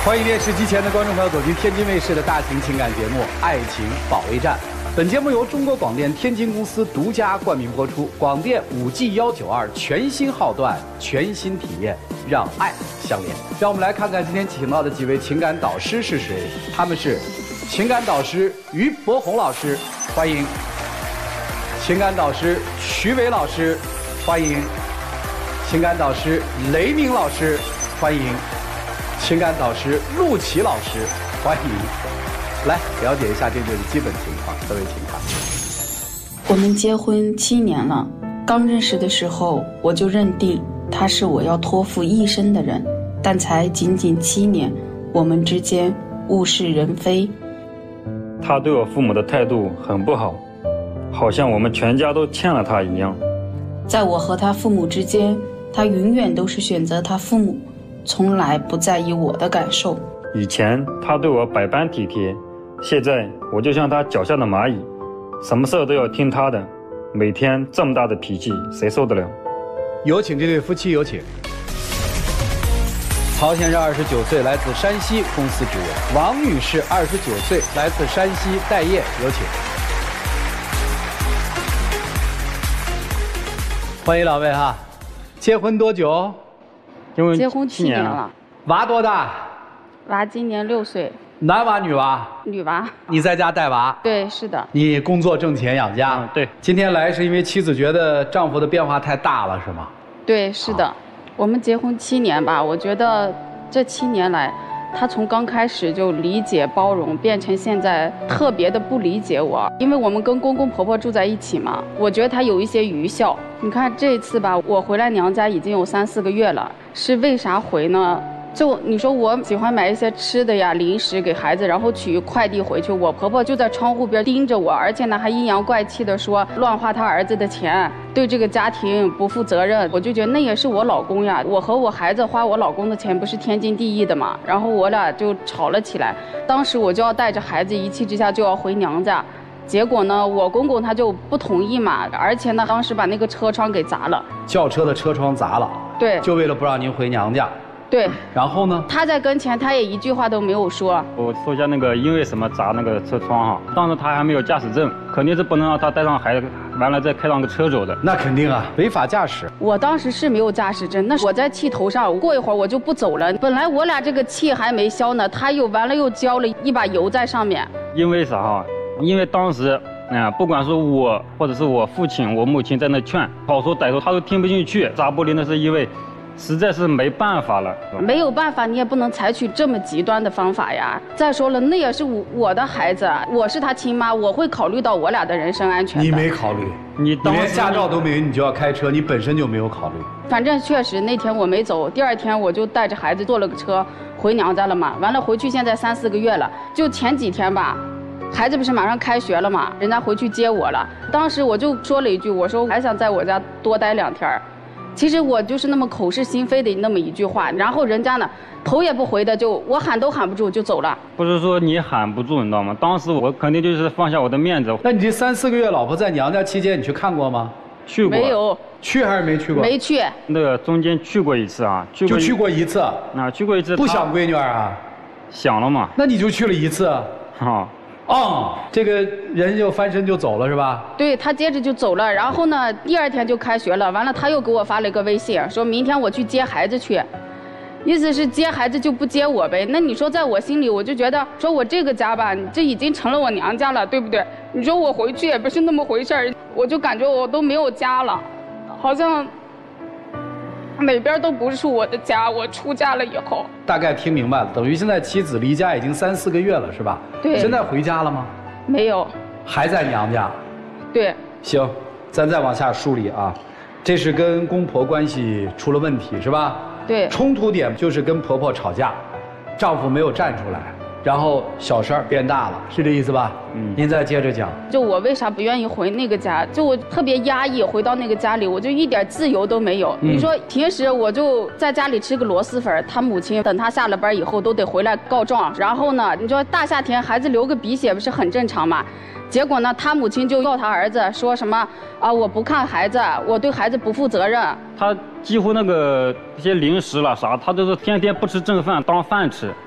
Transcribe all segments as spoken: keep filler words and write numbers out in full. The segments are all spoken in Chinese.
欢迎电视机前的观众朋友走进天津卫视的大型情感节目《爱情保卫战》。本节目由中国广电天津公司独家冠名播出。广电五 G 一九二全新号段，全新体验，让爱相连。让我们来看看今天请到的几位情感导师是谁？他们是情感导师于博宏老师，欢迎；情感导师徐伟老师，欢迎；情感导师雷鸣老师，欢迎。情感导师陆琪老师，欢迎，来了解一下这对的基本情况。各位请看。 我们结婚七年了，刚认识的时候我就认定他是我要托付一生的人，但才仅仅七年，我们之间物是人非。 他对我父母的态度很不好，好像我们全家都欠了他一样。 在我和他父母之间，他永远都是选择他父母，从来不在意我的感受。 以前他对我百般体贴，现在我就像他脚下的蚂蚁，什么事都要听他的，每天这么大的脾气，谁受得了？ 有请这对夫妻，有请。曹先生二十九岁，来自山西，公司职员；王女士二十九岁，来自山西，待业，有请。欢迎两位哈，结婚多久？ 结婚七年了。 娃多大？ 娃今年六岁。 男娃女娃？ 女娃。 你在家带娃？ 对，是的。 你工作挣钱养家？ 嗯，对。 今天来是因为妻子觉得丈夫的变化太大了，是吗？ 对，是的。我们结婚七年吧，我觉得这七年来，他从刚开始就理解包容，变成现在特别的不理解我。因为我们跟公公婆婆住在一起嘛，我觉得他有一些愚孝。你看这次吧，我回来娘家已经有三四个月了，是为啥回呢？就你说我喜欢买一些吃的呀、零食给孩子，然后取快递回去，我婆婆就在窗户边盯着我，而且呢还阴阳怪气的说乱花他儿子的钱，对这个家庭不负责任。我就觉得那也是我老公呀，我和我孩子花我老公的钱不是天经地义的嘛。然后我俩就吵了起来，当时我就要带着孩子一气之下就要回娘家。结果呢，我公公他就不同意嘛，而且呢，当时把那个车窗给砸了， 轿车的车窗砸了， 对， 就为了不让您回娘家。 对， 然后呢？ 他在跟前，他也一句话都没有说。 我说一下那个，因为什么砸那个车窗哈？当时他还没有驾驶证，肯定是不能让他带上孩子，完了再开上个车走的。 那肯定啊，违法驾驶。 我当时是没有驾驶证，那我在气头上，过一会儿我就不走了。本来我俩这个气还没消呢，他又完了又浇了一把油在上面。 因为啥哈？因为当时。啊，不管是我或者是我父亲、我母亲在那劝，好说歹说，他都听不进去。砸玻璃那是因为实在是没办法了。 没有办法，你也不能采取这么极端的方法呀。再说了，那也是我我的孩子，我是他亲妈，我会考虑到我俩的人身安全的。 你没考虑， 你你连驾照都没有，你就要开车，你本身就没有考虑。 反正确实那天我没走，第二天我就带着孩子坐了个车回娘家了嘛。完了回去现在三四个月了，就前几天吧。孩子不是马上开学了嘛，人家回去接我了。当时我就说了一句，我说还想在我家多待两天。其实我就是那么口是心非的那么一句话，然后人家呢头也不回的就我喊都喊不住就走了。 不是说你喊不住，你知道吗？当时我肯定就是放下我的面子。 那你这三四个月老婆在娘家期间，你去看过吗？ 去过。 没有。 去还是没去过？ 没去。 那个中间去过一次啊，去过就去过一次。 啊，去过一次。 不想闺女儿啊？ 想了嘛。 那你就去了一次。 啊。 哦，这个人就翻身就走了是吧？ 对，他接着就走了，然后呢，第二天就开学了。完了，他又给我发了一个微信，说明天我去接孩子去，意思是接孩子就不接我呗。那你说，在我心里，我就觉得，说我这个家吧，这已经成了我娘家了，对不对？你说我回去也不是那么回事儿，我就感觉我都没有家了，好像哪边都不是我的家。我出家了以后， 大概听明白了，等于现在妻子离家已经三四个月了，是吧？ 对。 现在回家了吗？ 没有。 还在娘家。 对。 行，咱再往下梳理啊，这是跟公婆关系出了问题，是吧？ 对。 冲突点就是跟婆婆吵架，丈夫没有站出来。然后小事儿变大了，是这意思吧？嗯，您再接着讲。 就我为啥不愿意回那个家？就我特别压抑，回到那个家里，我就一点自由都没有。嗯、你说平时我就在家里吃个螺蛳粉，他母亲等他下了班以后都得回来告状。然后呢，你说大夏天孩子流个鼻血不是很正常吗？结果呢，他母亲就告他儿子说什么啊，我不看孩子，我对孩子不负责任。 他几乎那个这些零食了啥，他都是天天不吃正饭当饭吃。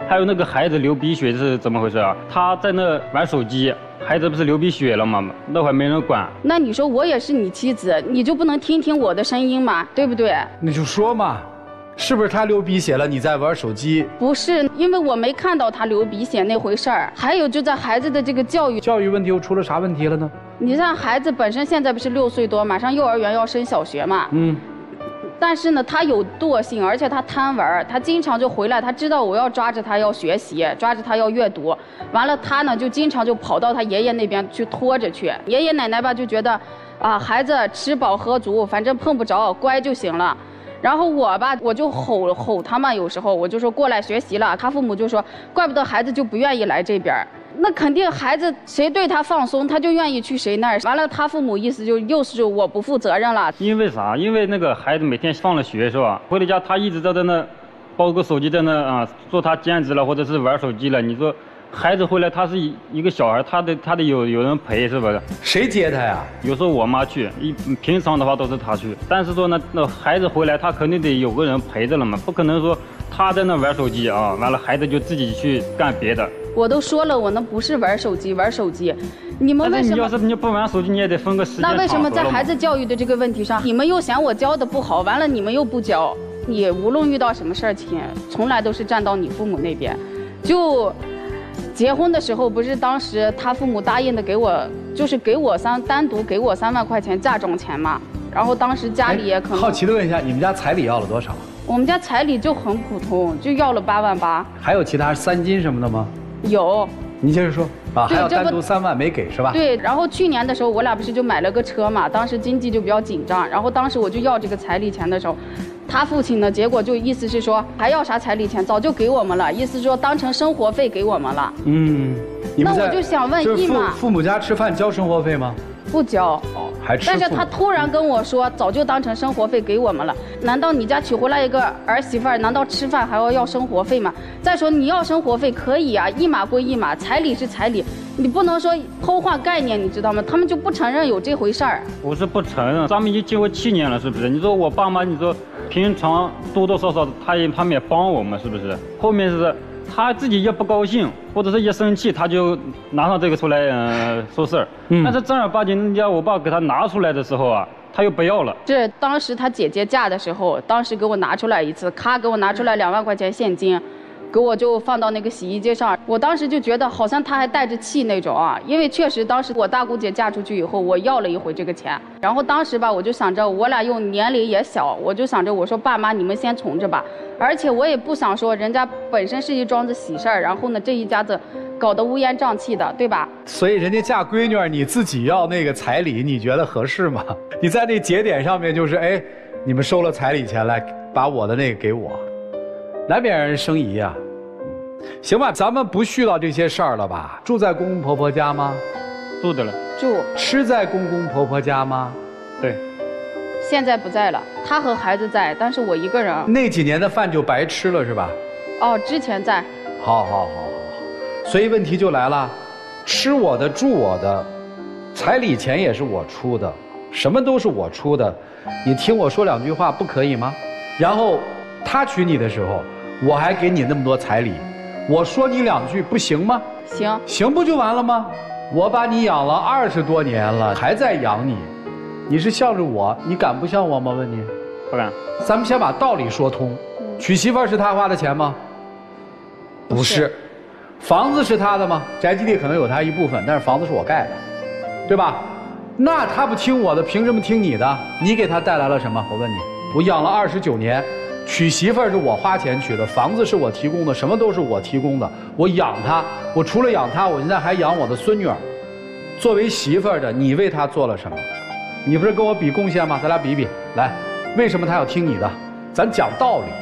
还有那个孩子流鼻血是怎么回事啊？他在那玩手机，孩子不是流鼻血了吗？那会儿没人管。 那你说我也是你妻子，你就不能听听我的声音吗？对不对？ 你就说嘛，是不是他流鼻血了？你在玩手机？ 不是，因为我没看到他流鼻血那回事儿。还有就在孩子的这个教育， 教育问题又出了啥问题了呢？ 你像孩子本身现在不是六岁多，马上幼儿园要升小学嘛。 嗯。 但是呢，他有惰性，而且他贪玩，他经常就回来，他知道我要抓着他要学习，抓着他要阅读，完了他呢就经常就跑到他爷爷那边去拖着去。爷爷奶奶吧就觉得，啊孩子吃饱喝足，反正碰不着，乖就行了。然后我吧我就吼吼他嘛，有时候我就说过来学习了，他父母就说，怪不得孩子就不愿意来这边。那肯定孩子谁对他放松，他就愿意去谁那儿。完了，他父母意思就又是我不负责任了。 因为啥？因为那个孩子每天放了学是吧？回到家他一直在在那，抱个手机在那啊，做他兼职了或者是玩手机了。你说孩子回来他是一个小孩，他得他得有有人陪是不是？ 谁接他呀？ 有时候我妈去，一平常的话都是他去。但是说呢，那孩子回来他肯定得有个人陪着了嘛，不可能说他在那玩手机啊，完了孩子就自己去干别的。我都说了，我那不是玩手机，玩手机，你们为什么？ 你要是你不玩手机，你也得分个时间。 那为什么在孩子教育的这个问题上，你们又嫌我教的不好，完了你们又不教？你无论遇到什么事儿情，从来都是站到你父母那边。就结婚的时候，不是当时他父母答应的给我，就是给我三单独给我三万块钱嫁妆钱嘛。然后当时家里也可能。 好奇的问一下，你们家彩礼要了多少？ 我们家彩礼就很普通，就要了八万八。 还有其他三金什么的吗？有，你接着说啊，还要单独三万没给是吧？ 对，然后去年的时候我俩不是就买了个车嘛，当时经济就比较紧张，然后当时我就要这个彩礼钱的时候，他父亲呢，结果就意思是说还要啥彩礼钱，早就给我们了，意思是说当成生活费给我们了。 嗯， 那我就想问姨妈， 父母家吃饭交生活费吗？ 不交。 哦，还吃。 但是他突然跟我说，早就当成生活费给我们了。难道你家娶回来一个儿媳妇儿，难道吃饭还要要生活费吗？再说你要生活费可以啊，一码归一码，彩礼是彩礼，你不能说偷换概念，你知道吗？他们就不承认有这回事儿。 不是不承认，咱们已经结婚七年了，是不是？你说我爸妈，你说平常多多少少他也他们也帮我们，是不是？后面是。他自己也不高兴，或者是一生气，他就拿上这个出来，呃，说事儿。嗯。但是正儿八经，人家我爸给他拿出来的时候啊，他又不要了。 是当时他姐姐嫁的时候，当时给我拿出来一次，咔给我拿出来两万块钱现金，给我就放到那个洗衣机上。我当时就觉得好像他还带着气那种啊，因为确实当时我大姑姐嫁出去以后，我要了一回这个钱。然后当时吧，我就想着我俩又年龄也小，我就想着我说爸妈你们先从着吧。而且我也不想说人家本身是一桩子喜事儿，然后呢这一家子搞得乌烟瘴气的，对吧？ 所以人家嫁闺女，你自己要那个彩礼，你觉得合适吗？你在那节点上面就是哎，你们收了彩礼钱来，把我的那个给我，难免让人生疑啊。行吧，咱们不絮叨这些事儿了吧？住在公公婆婆家吗？ 住的了。 住。 吃在公公婆婆家吗？ 对。 现在不在了，他和孩子在，但是我一个人。 那几年的饭就白吃了是吧？ 哦，之前在。 好好好好好，所以问题就来了，吃我的住我的，彩礼钱也是我出的，什么都是我出的，你听我说两句话不可以吗？然后他娶你的时候，我还给你那么多彩礼，我说你两句不行吗？ 行。 行不就完了吗？我把你养了二十多年了，还在养你。你是向着我，你敢不向我吗？问你， 不敢。 咱们先把道理说通。娶媳妇是他花的钱吗？不是。房子是他的吗？宅基地可能有他一部分，但是房子是我盖的，对吧？那他不听我的，凭什么听你的？你给他带来了什么？我问你，我养了二十九年，娶媳妇是我花钱娶的，房子是我提供的，什么都是我提供的。我养他，我除了养他，我现在还养我的孙女儿。作为媳妇的，你为他做了什么？你不是跟我比贡献吗？咱俩比比，来，为什么他要听你的？咱讲道理。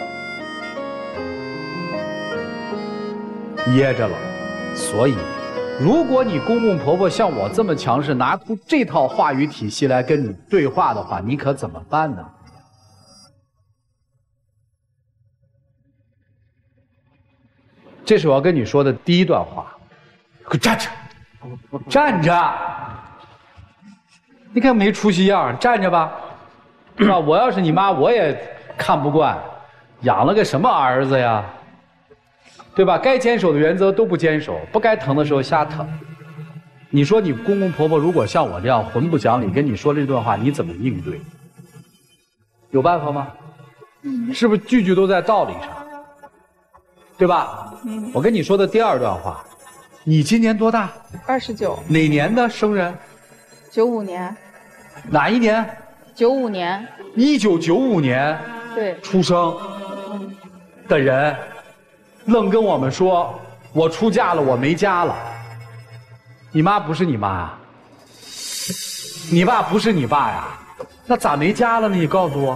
噎着了，所以，如果你公公婆婆像我这么强势，拿出这套话语体系来跟你对话的话，你可怎么办呢？这是我要跟你说的第一段话。给我站着，站着。你看没出息样，站着吧，是吧？我要是你妈，我也看不惯，养了个什么儿子呀？ 对吧？该坚守的原则都不坚守，不该疼的时候瞎疼。你说你公公婆婆如果像我这样混不讲理，跟你说这段话，你怎么应对？有办法吗？嗯，是不是句句都在道理上？对吧？嗯。我跟你说的第二段话，你今年多大？ 二十九。 哪年的生人？ 九五年。 哪一年？ 九五年。 一九九五年。 对。 出生的人，愣跟我们说，我出嫁了，我没家了。你妈不是你妈呀？你爸不是你爸呀？那咋没家了呢？你告诉我，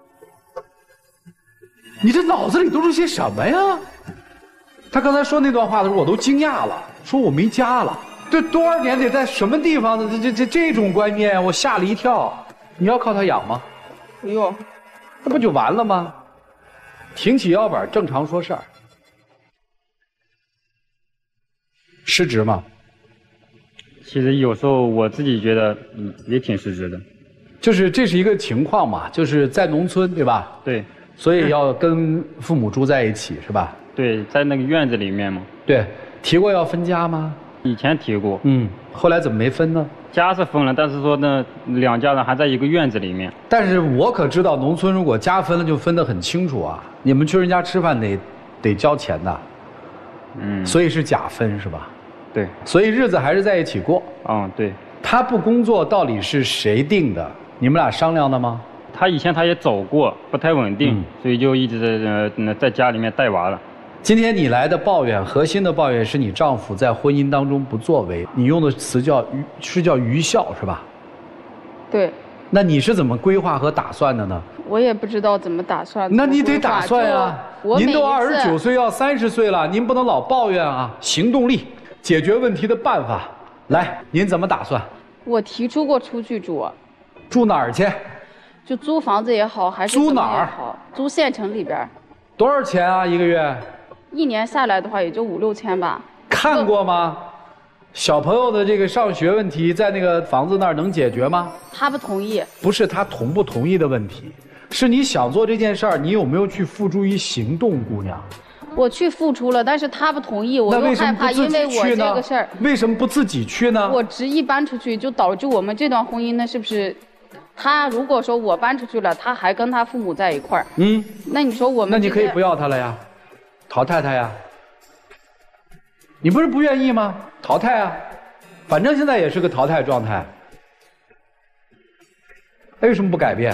你这脑子里都是些什么呀？他刚才说那段话的时候，我都惊讶了，说我没家了，这多少年得在什么地方的这这这这种观念，我吓了一跳。你要靠他养吗？ 不用， 那不就完了吗？挺起腰板，正常说事儿。失职吗？ 其实有时候我自己觉得，嗯，也挺失职的。 就是这是一个情况嘛，就是在农村，对吧？ 对。 所以要跟父母住在一起，是吧？ 对，在那个院子里面嘛。 对，提过要分家吗？ 以前提过。 嗯，后来怎么没分呢？ 家是分了，但是说呢，两家人还在一个院子里面。 但是我可知道，农村如果家分了，就分得很清楚啊。你们去人家吃饭得得交钱的。嗯。所以是假分是吧？ 对， 所以日子还是在一起过。 嗯，对。 他不工作到底是谁定的？你们俩商量的吗？ 他以前他也走过，不太稳定，嗯、所以就一直在呃在家里面带娃了。 今天你来的抱怨，核心的抱怨是你丈夫在婚姻当中不作为，你用的词叫愚，是叫愚孝是吧？ 对。 那你是怎么规划和打算的呢？ 我也不知道怎么打算。 那你得打算啊！您都二十九岁要三十岁了，您不能老抱怨啊！行动力。解决问题的办法，来，您怎么打算？ 我提出过出去住， 住哪儿去？ 就租房子也好，还是租哪儿？ 好，租县城里边。 多少钱啊？一个月？ 一年下来的话，也就五六千吧。 看过吗？小朋友的这个上学问题，在那个房子那儿能解决吗？ 他不同意。 不是他同不同意的问题，是你想做这件事儿，你有没有去付诸于行动，姑娘？ 我去付出了，但是他不同意，我又害怕，因为我这个事儿。 为什么不自己去呢？ 我执意搬出去，就导致我们这段婚姻呢，是不是？他如果说我搬出去了，他还跟他父母在一块儿，嗯，那你说我们…… 那你可以不要他了呀，淘汰他呀。你不是不愿意吗？淘汰啊，反正现在也是个淘汰状态。为什么不改变？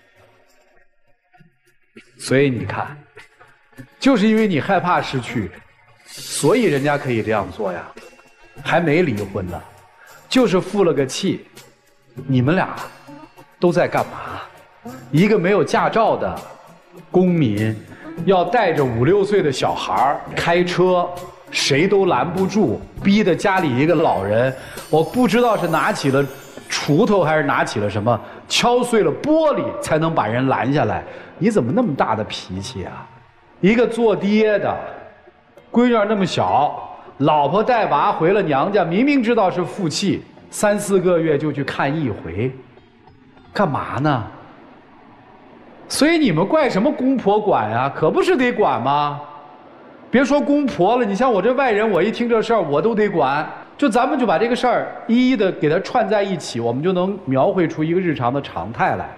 所以你看。就是因为你害怕失去，所以人家可以这样做呀，还没离婚呢，就是负了个气。你们俩都在干嘛？一个没有驾照的公民，要带着五六岁的小孩开车，谁都拦不住，逼得家里一个老人，我不知道是拿起了锄头还是拿起了什么，敲碎了玻璃才能把人拦下来。你怎么那么大的脾气啊？一个做爹的，闺女那么小，老婆带娃回了娘家，明明知道是负气，三四个月就去看一回，干嘛呢？所以你们怪什么公婆管啊？可不是得管吗？别说公婆了，你像我这外人，我一听这事儿我都得管。就咱们就把这个事儿一一的给它串在一起，我们就能描绘出一个日常的常态来。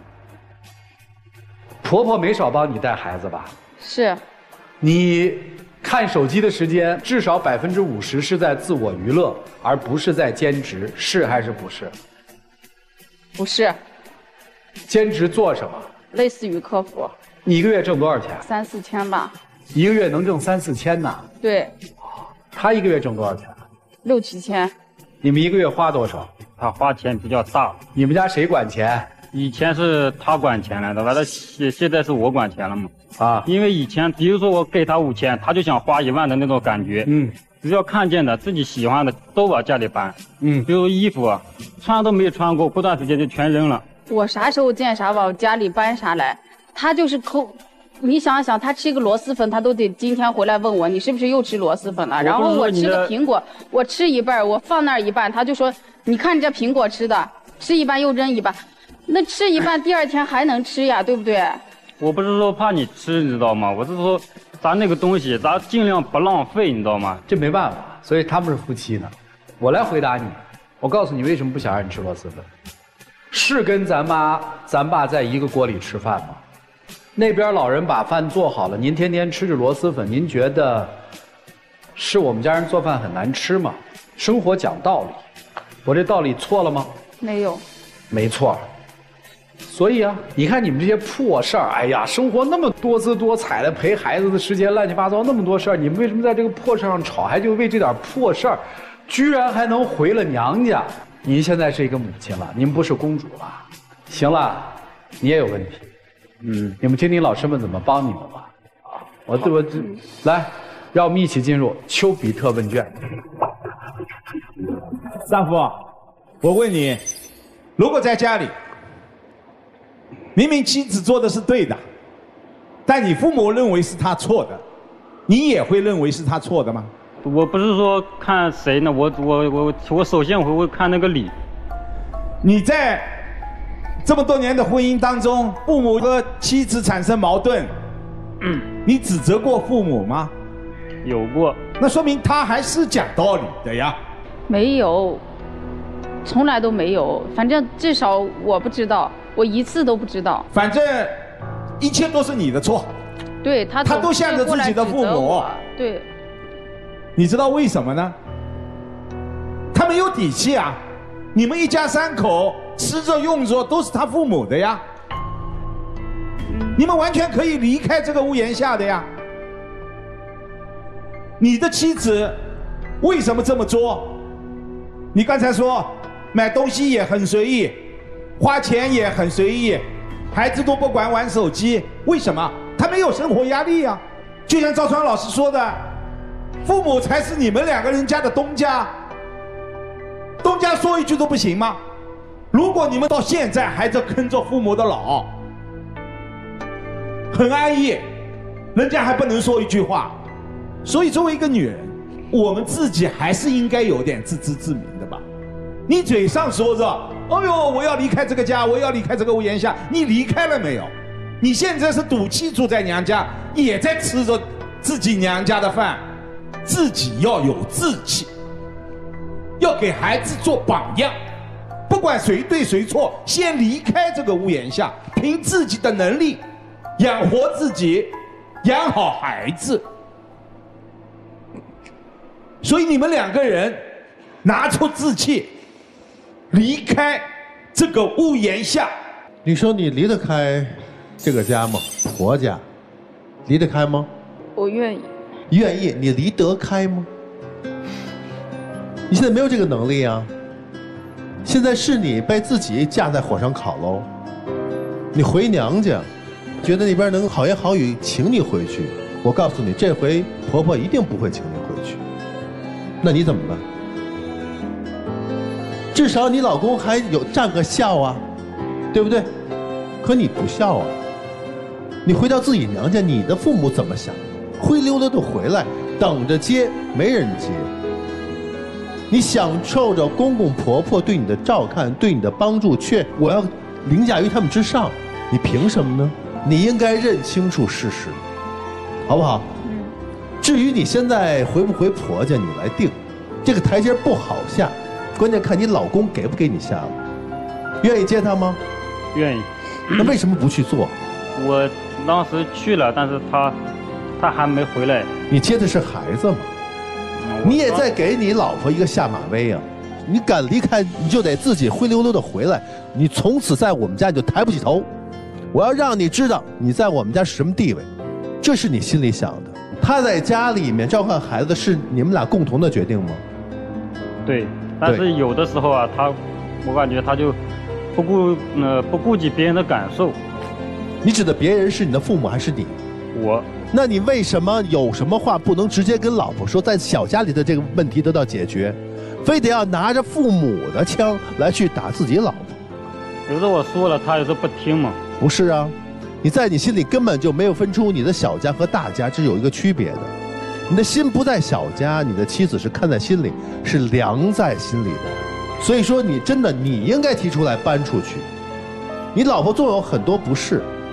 婆婆没少帮你带孩子吧？ 是。 你看手机的时间至少百分之五十是在自我娱乐，而不是在兼职，是还是不是？ 不是。 兼职做什么？ 类似于客服。 你一个月挣多少钱？ 三四千吧。 一个月能挣三四千呢？ 对。 他一个月挣多少钱？ 六七千。 你们一个月花多少？ 他花钱比较大。 你们家谁管钱？ 以前是他管钱来的，完了现现在是我管钱了嘛。 啊， 因为以前比如说我给他五千，他就想花一万的那种感觉。嗯，只要看见的自己喜欢的都往家里搬。嗯，比如衣服啊，穿都没穿过，过段时间就全扔了。 我啥时候见啥往家里搬啥来？他就是抠。你想想，他吃一个螺蛳粉，他都得今天回来问我，你是不是又吃螺蛳粉了？然后我吃个苹果，我吃一半，我放那儿一半，他就说，你看这苹果吃的，吃一半又扔一半，那吃一半第二天还能吃呀，对不对？ 我不是说怕你吃，你知道吗？我是说咱那个东西，咱尽量不浪费，你知道吗？ 这没办法，所以他们是夫妻呢。我来回答你，我告诉你为什么不想让你吃螺蛳粉，是跟咱妈咱爸在一个锅里吃饭吗？那边老人把饭做好了，您天天吃着螺蛳粉，您觉得是我们家人做饭很难吃吗？生活讲道理，我这道理错了吗？ 没有， 没错。所以啊，你看你们这些破事儿，哎呀，生活那么多姿多彩的，陪孩子的时间乱七八糟那么多事儿，你们为什么在这个破事儿上吵？还就为这点破事儿，居然还能回了娘家？您现在是一个母亲了，您不是公主了。行了，你也有问题，嗯，你们听听老师们怎么帮你们吧。啊，我我这来，让我们一起进入丘比特问卷。 丈夫，我问你，如果在家里，明明妻子做的是对的，但你父母认为是他错的，你也会认为是他错的吗？ 我不是说看谁呢，我我我我首先我会看那个理。 你在这么多年的婚姻当中，父母和妻子产生矛盾，嗯，你指责过父母吗？ 有过。 那说明他还是讲道理的呀。 没有，从来都没有，反正至少我不知道。我一次都不知道， 反正一切都是你的错。 对他， 他都向着自己的父母。 对， 你知道为什么呢？他没有底气啊！你们一家三口吃着用着都是他父母的呀，你们完全可以离开这个屋檐下的呀。你的妻子为什么这么作？你刚才说买东西也很随意。花钱也很随意，孩子都不管玩手机，为什么？他没有生活压力啊。就像赵川老师说的，父母才是你们两个人家的东家，东家说一句都不行吗？如果你们到现在还在坑着父母的老，很安逸，人家还不能说一句话。所以作为一个女人，我们自己还是应该有点自知之明的吧。你嘴上说着哎呦，我要离开这个家，我要离开这个屋檐下，你离开了没有？你现在是赌气住在娘家，也在吃着自己娘家的饭，自己要有志气，要给孩子做榜样。不管谁对谁错，先离开这个屋檐下，凭自己的能力养活自己，养好孩子。所以你们两个人拿出志气，离开这个屋檐下。 你说你离得开这个家吗？婆家，离得开吗？ 我愿意。 愿意，你离得开吗？你现在没有这个能力啊。现在是你被自己架在火上烤喽。你回娘家，觉得那边能好言好语请你回去，我告诉你，这回婆婆一定不会请你回去。那你怎么办？至少你老公还有站个孝啊，对不对？可你不孝啊！你回到自己娘家，你的父母怎么想？灰溜溜的回来，等着接，没人接。你享受着公公婆婆对你的照看，对你的帮助，却我要凌驾于他们之上，你凭什么呢？你应该认清楚事实，好不好？嗯。至于你现在回不回婆家，你来定。这个台阶不好下。关键看你老公给不给你下了，愿意接他吗？ 愿意。 那为什么不去做？ 我当时去了，但是他他还没回来。 你接的是孩子吗？你也在给你老婆一个下马威啊！你敢离开，你就得自己灰溜溜的回来。你从此在我们家你就抬不起头。我要让你知道你在我们家是什么地位，这是你心里想的。他在家里面照看孩子是你们俩共同的决定吗？ 对。但是有的时候啊，他，我感觉他就不顾呃不顾及别人的感受。 你指的别人是你的父母还是你？ 我。 那你为什么有什么话不能直接跟老婆说，在小家里的这个问题得到解决，非得要拿着父母的枪来去打自己老婆？ 有时候我说了，他有时候不听嘛。 不是啊，你在你心里根本就没有分出你的小家和大家，这是有一个区别的。你的心不在小家，你的妻子是看在心里，是凉在心里的。所以说，你真的你应该提出来搬出去。你老婆总有很多不是，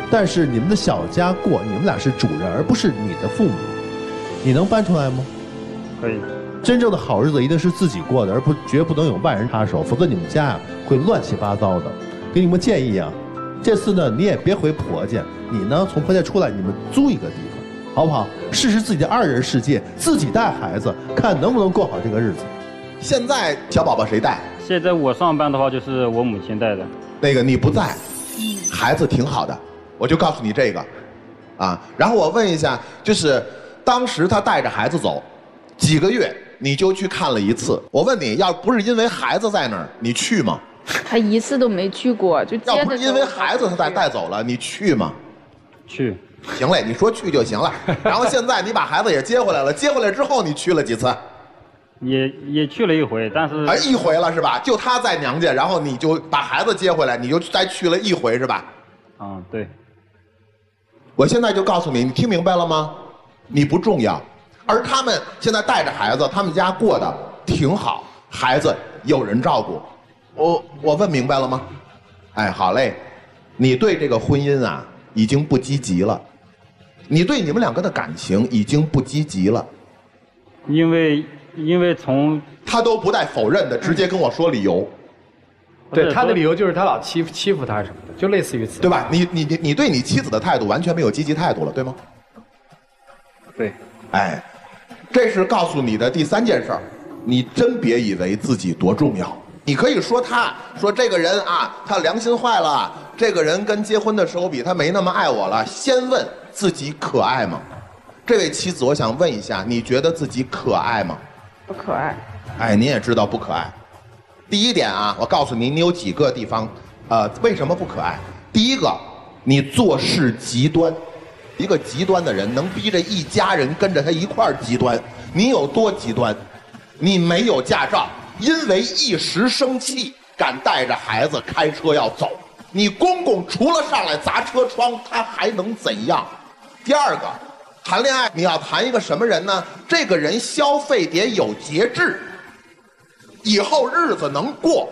但是你们的小家过，你们俩是主人，而不是你的父母，你能搬出来吗？ 可以。 真正的好日子一定是自己过的，而不绝不能有外人插手，否则你们家呀、啊、会乱七八糟的。给你们建议啊，这次呢你也别回婆家，你呢从婆家出来，你们租一个地方，好不好？试试自己的二人世界，自己带孩子，看能不能过好这个日子。 现在小宝宝谁带？ 现在我上班的话就是我母亲带的。 那个你不在，孩子挺好的，我就告诉你这个，啊，然后我问一下，就是当时他带着孩子走，几个月你就去看了一次，我问你，要不是因为孩子在那儿，你去吗？ 他一次都没去过，就接要不是因为的时候孩子他带带走了，你去吗？ 去。 行嘞，你说去就行了。然后现在你把孩子也接回来了，接回来之后你去了几次？ 也也去了一回，但是啊一回了是吧？就他在娘家，然后你就把孩子接回来，你就再去了一回是吧？ 嗯，对。 我现在就告诉你，你听明白了吗？你不重要，而他们现在带着孩子，他们家过得挺好，孩子有人照顾。我我问明白了吗？哎，好嘞，你对这个婚姻啊已经不积极了，你对你们两个的感情已经不积极了， 因为因为从他都不带否认的，直接跟我说理由。 对，他的理由就是他老欺负欺负他什么的，就类似于此， 对吧？你你你你对你妻子的态度完全没有积极态度了，对吗？ 对。 哎，这是告诉你的第三件事儿，你真别以为自己多重要。你可以说他，说这个人啊，他良心坏了，这个人跟结婚的时候比他没那么爱我了。先问自己可爱吗？这位妻子，我想问一下，你觉得自己可爱吗？ 不可爱。 哎，您也知道不可爱。第一点啊，我告诉你，你有几个地方，呃，为什么不可爱？第一个，你做事极端，一个极端的人能逼着一家人跟着他一块儿极端。你有多极端？你没有驾照，因为一时生气，敢带着孩子开车要走。你公公除了上来砸车窗，他还能怎样？第二个，谈恋爱你要谈一个什么人呢？这个人消费得有节制。以后日子能过。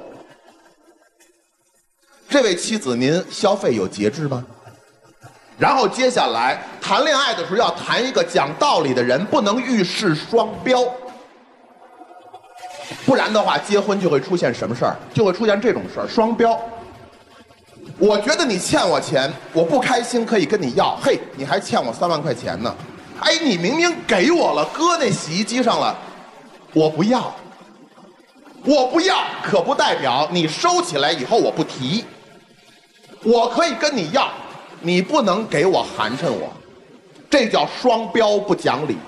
这位妻子，您消费有节制吗？然后接下来谈恋爱的时候要谈一个讲道理的人，不能遇事双标，不然的话结婚就会出现什么事儿？就会出现这种事儿，双标。我觉得你欠我钱，我不开心可以跟你要，嘿，你还欠我三万块钱呢。哎，你明明给我了，搁那洗衣机上了，我不要。我不要，可不代表你收起来以后我不提。我可以跟你要，你不能给我寒碜我，这叫双标不讲理。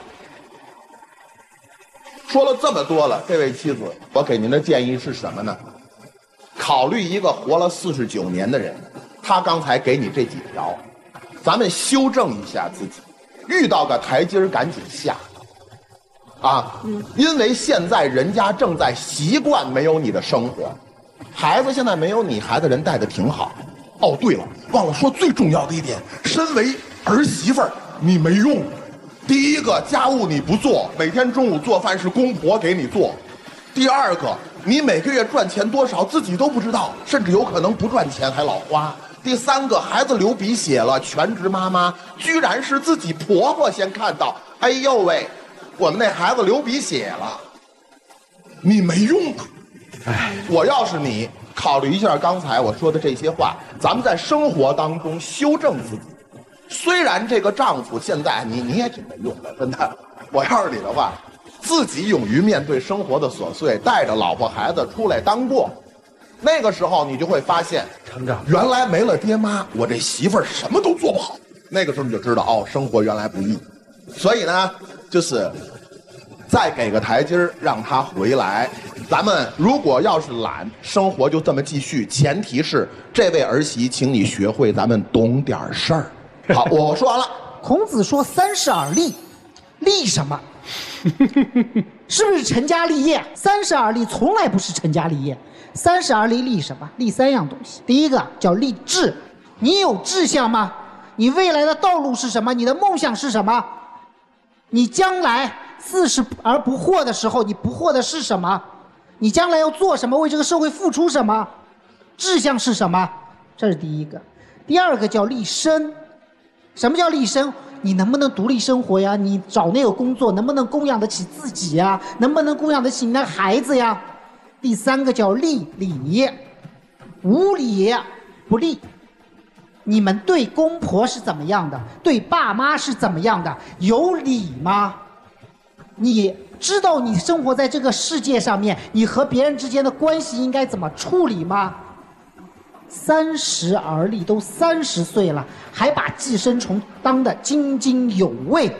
说了这么多了，这位妻子，我给您的建议是什么呢？考虑一个活了四十九年的人，他刚才给你这几条，咱们修正一下自己，遇到个台阶儿赶紧下。啊，因为现在人家正在习惯没有你的生活，孩子现在没有你，孩子人带的挺好。哦，对了，忘了说最重要的一点，身为儿媳妇儿，你没用。第一个，家务你不做，每天中午做饭是公婆给你做。第二个，你每个月赚钱多少自己都不知道，甚至有可能不赚钱还老花。第三个，孩子流鼻血了，全职妈妈居然是自己婆婆先看到，哎呦喂，我们那孩子流鼻血了，你没用的。哎，我要是你，考虑一下刚才我说的这些话，咱们在生活当中修正自己。虽然这个丈夫现在你你也挺没用的，真的。我要是你的话，自己勇于面对生活的琐碎，带着老婆孩子出来当过。那个时候你就会发现， 成长原来没了爹妈，我这媳妇儿什么都做不好。那个时候你就知道，哦，生活原来不易。所以呢，就是再给个台阶儿，让他回来。咱们如果要是懒，生活就这么继续。前提是这位儿媳，请你学会咱们懂点事儿。好，我说完了。 孔子说三十而立，立什么？是不是成家立业？三十而立从来不是成家立业，三十而立立什么？立三样东西。第一个叫立志，你有志向吗？你未来的道路是什么？你的梦想是什么？你将来四十而不惑的时候，你不惑的是什么？你将来要做什么？为这个社会付出什么？志向是什么？这是第一个。 第二个叫立身。什么叫立身？你能不能独立生活呀？你找那个工作能不能供养得起自己呀？能不能供养得起你那孩子呀？第三个叫立礼，无礼不立。你们对公婆是怎么样的？对爸妈是怎么样的？有礼吗？你知道你生活在这个世界上面，你和别人之间的关系应该怎么处理吗？三十而立，都三十岁了，还把寄生虫当得津津有味。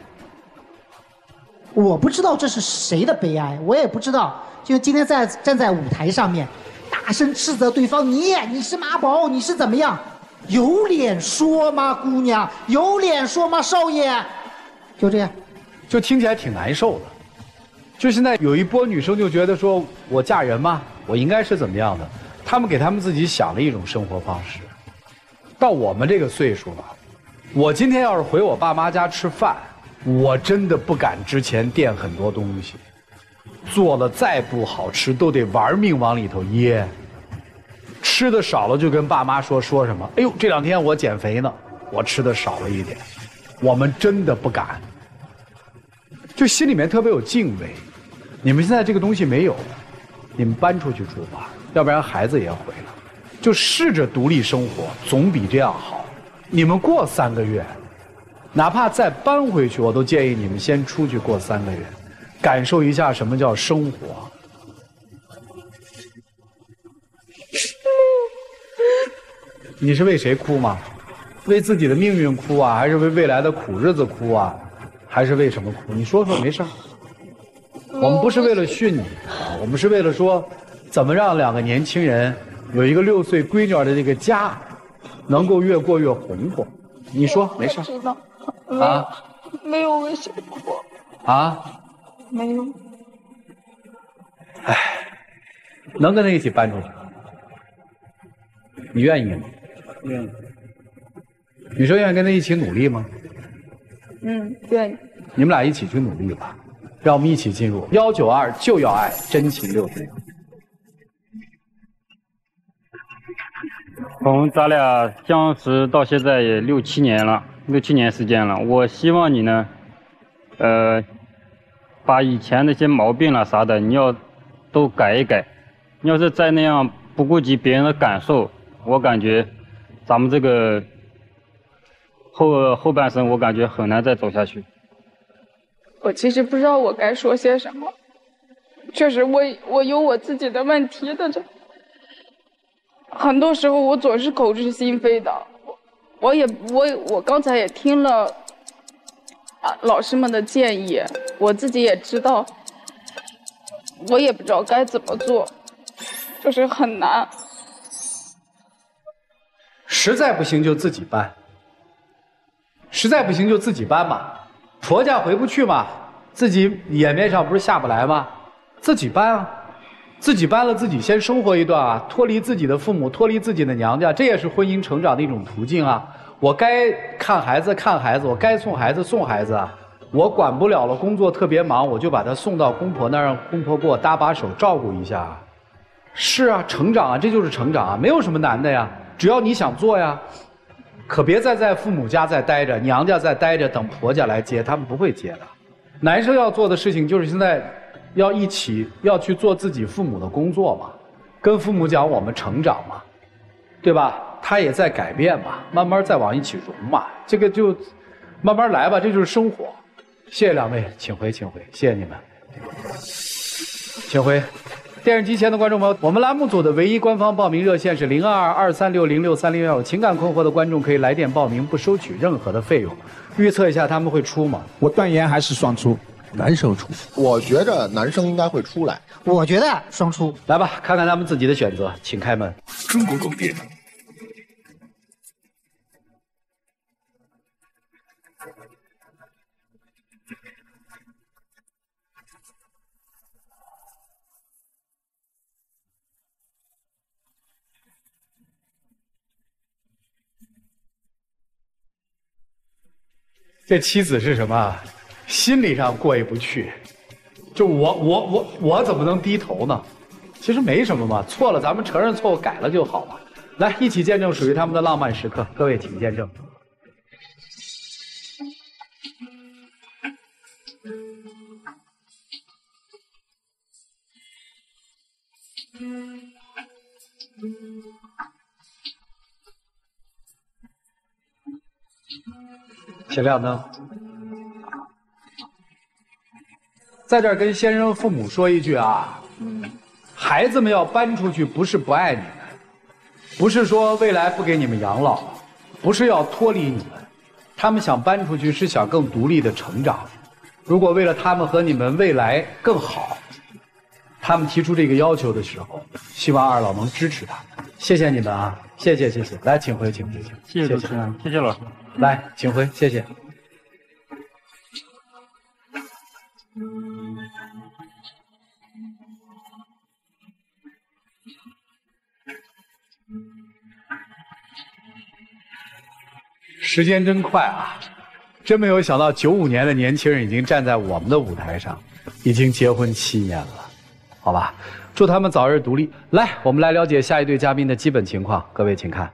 我不知道这是谁的悲哀，我也不知道。就今天在站在舞台上面，大声斥责对方，你你是妈宝，你是怎么样？有脸说吗，姑娘？有脸说吗，少爷？就这样， 就听起来挺难受的。就现在有一波女生就觉得说，我嫁人嘛，我应该是怎么样的？他们给他们自己想了一种生活方式。到我们这个岁数了，我今天要是回我爸妈家吃饭，我真的不敢之前垫很多东西，做的再不好吃都得玩命往里头噎。吃的少了就跟爸妈说说什么，哎呦，这两天我减肥呢，我吃的少了一点。我们真的不敢，就心里面特别有敬畏。你们现在这个东西没有，你们搬出去住吧，要不然孩子也毁了。就试着独立生活，总比这样好。你们过三个月，哪怕再搬回去，我都建议你们先出去过三个月，感受一下什么叫生活。你是为谁哭吗？为自己的命运哭啊，还是为未来的苦日子哭啊？还是为什么哭？你说说，没事儿。我们不是为了训你啊，我们是为了说，怎么让两个年轻人有一个六岁闺女的这个家，能够越过越红火。你说没事儿。 知道。 啊？ 没有为谁哭。 啊？ 没有。 唉，能跟他一起搬出去？你愿意吗？ 愿意。 女生愿意跟他一起努力吗？ 嗯，愿意。 你们俩一起去努力吧，让我们一起进入幺九二就要爱真情六十六。 从咱俩相识到现在也六七年了，六七年时间了。我希望你呢，呃，把以前那些毛病了啥的，你要都改一改。你要是再那样不顾及别人的感受，我感觉咱们这个后后半生，我感觉很难再走下去。 我其实不知道我该说些什么，确实我我有我自己的问题的，这很多时候我总是口是心非的。我我也我我刚才也听了啊老师们的建议，我自己也知道，我也不知道该怎么做，就是很难。 实在不行就自己搬，实在不行就自己搬吧。婆家回不去嘛，自己眼面上不是下不来吗？自己搬啊，自己搬了自己先生活一段啊，脱离自己的父母，脱离自己的娘家，这也是婚姻成长的一种途径啊。我该看孩子看孩子，我该送孩子送孩子啊。我管不了了，工作特别忙，我就把他送到公婆那儿，让公婆给我搭把手，照顾一下。是啊，成长啊，这就是成长啊，没有什么难的呀，只要你想做呀。可别再在父母家再待着，娘家再待着，等婆家来接，他们不会接的。男生要做的事情就是现在要一起要去做自己父母的工作嘛，跟父母讲我们成长嘛，对吧？他也在改变嘛，慢慢再往一起融嘛，这个就慢慢来吧，这就是生活。谢谢两位，请回，请回，谢谢你们，请回。电视机前的观众朋友，我们栏目组的唯一官方报名热线是零二二二三六零六三零幺，有情感困惑的观众可以来电报名，不收取任何的费用。预测一下他们会出吗？ 我断言还是双出， 男生出。 我觉着男生应该会出来。 我觉得双出。 来吧，看看他们自己的选择，请开门。 中国广电。 这妻子是什么？心理上过意不去，就我我我我怎么能低头呢？其实没什么嘛，错了咱们承认错误改了就好了。 来，一起见证属于他们的浪漫时刻。各位，请见证。请亮灯。在这儿跟先生父母说一句啊，孩子们要搬出去，不是不爱你们，不是说未来不给你们养老，不是要脱离你们，他们想搬出去是想更独立的成长。如果为了他们和你们未来更好，他们提出这个要求的时候，希望二老能支持他们。谢谢你们啊，谢谢谢谢。来，请回，请回，请回。 谢谢主持人，谢谢老师。 来，请回，谢谢。时间真快啊！真没有想到，九五年的年轻人已经站在我们的舞台上，已经结婚七年了，好吧？祝他们早日独立。来，我们来了解下一对嘉宾的基本情况。各位请看。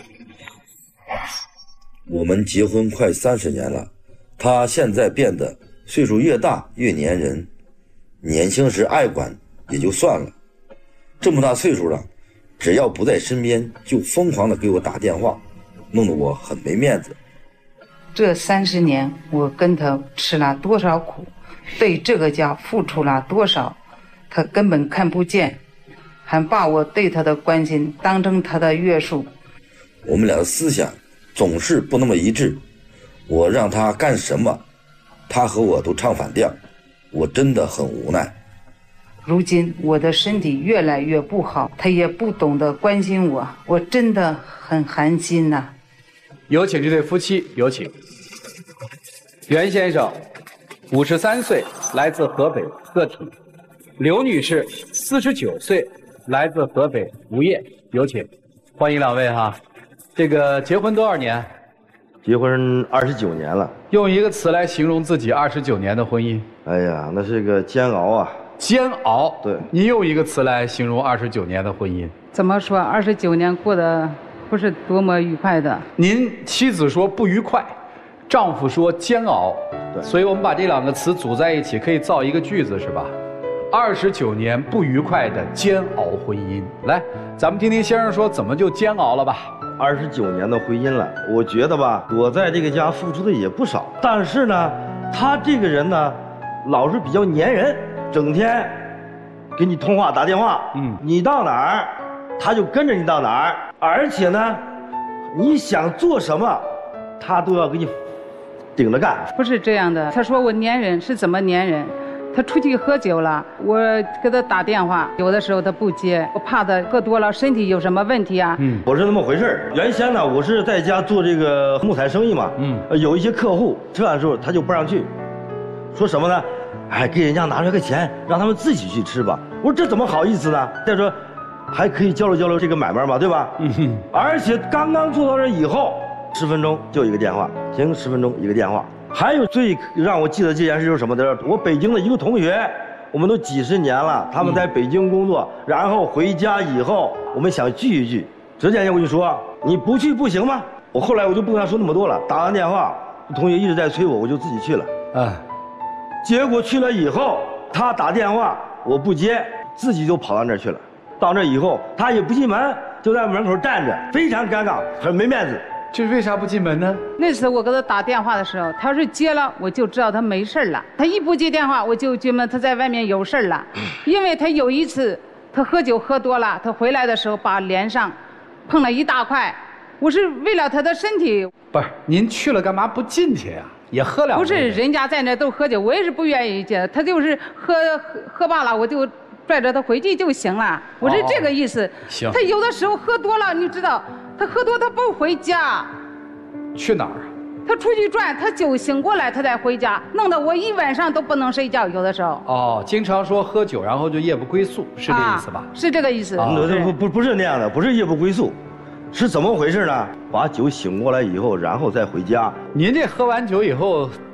我们结婚快三十年了，他现在变得岁数越大越粘人，年轻时爱管也就算了，这么大岁数了，只要不在身边就疯狂的给我打电话，弄得我很没面子。 这三十年我跟他吃了多少苦，对这个家付出了多少，他根本看不见，还把我对他的关心当成他的约束。 我们俩的思想总是不那么一致，我让他干什么他和我都唱反调，我真的很无奈。 如今我的身体越来越不好，他也不懂得关心我，我真的很寒心呐、啊。 有请这对夫妻，有请。袁先生，五十三岁，来自河北个体；刘女士，四十九岁，来自河北无业。有请，欢迎两位哈。这个结婚多少年？ 结婚二十九年了。 用一个词来形容自己二十九年的婚姻。 哎呀，那是个煎熬啊！ 煎熬。 对。 您用一个词来形容二十九年的婚姻。 怎么说？二十九年过得不是多么愉快的。 您妻子说不愉快，丈夫说煎熬。 对。 所以我们把这两个词组在一起，可以造一个句子，是吧？二十九年不愉快的煎熬婚姻。来，咱们听听先生说怎么就煎熬了吧。 二十九年的婚姻了，我觉得吧，我在这个家付出的也不少，但是呢，他这个人呢，老是比较粘人，整天给你通话打电话，嗯，你到哪儿，他就跟着你到哪儿，而且呢，你想做什么，他都要给你顶着干。 不是这样的，他说我粘人是怎么粘人？他出去喝酒了，我给他打电话，有的时候他不接，我怕他喝多了身体有什么问题啊。 嗯，我是那么回事。原先呢，我是在家做这个木材生意嘛，嗯，有一些客户吃饭的时候他就不让去，说什么呢？哎，给人家拿出来个钱，让他们自己去吃吧。我说这怎么好意思呢？再说，还可以交流交流这个买卖嘛，对吧？嗯哼。而且刚刚做到这以后，十分钟就一个电话，停十分钟一个电话。还有最让我记得这件事就是什么的？我北京的一个同学，我们都几十年了，他们在北京工作，嗯、然后回家以后，我们想聚一聚。这件事我跟你说，你不去不行吗？我后来我就不跟他说那么多了，打完电话，同学一直在催我，我就自己去了。啊，结果去了以后，他打电话我不接，自己就跑到那儿去了。到那以后，他也不进门，就在门口站着，非常尴尬，很没面子。 这为啥不进门呢？ 那次我给他打电话的时候，他要是接了，我就知道他没事了。他一不接电话，我就觉得他在外面有事了。因为他有一次，他喝酒喝多了，他回来的时候把脸上碰了一大块。我是为了他的身体。 不是，您去了干嘛不进去呀？也喝两杯。 不是，人家在那都喝酒，我也是不愿意接。他就是喝喝喝罢了，我就拽着他回去就行了。我是这个意思。 行。 他有的时候喝多了，你知道。他喝多，他不回家， 去哪儿啊？ 他出去转，他酒醒过来，他再回家，弄得我一晚上都不能睡觉。有的时候哦，经常说喝酒，然后就夜不归宿，是这意思吧？ 啊、是这个意思。 哦、不不不是那样的，不是夜不归宿，是怎么回事呢？把酒醒过来以后，然后再回家。 您这喝完酒以后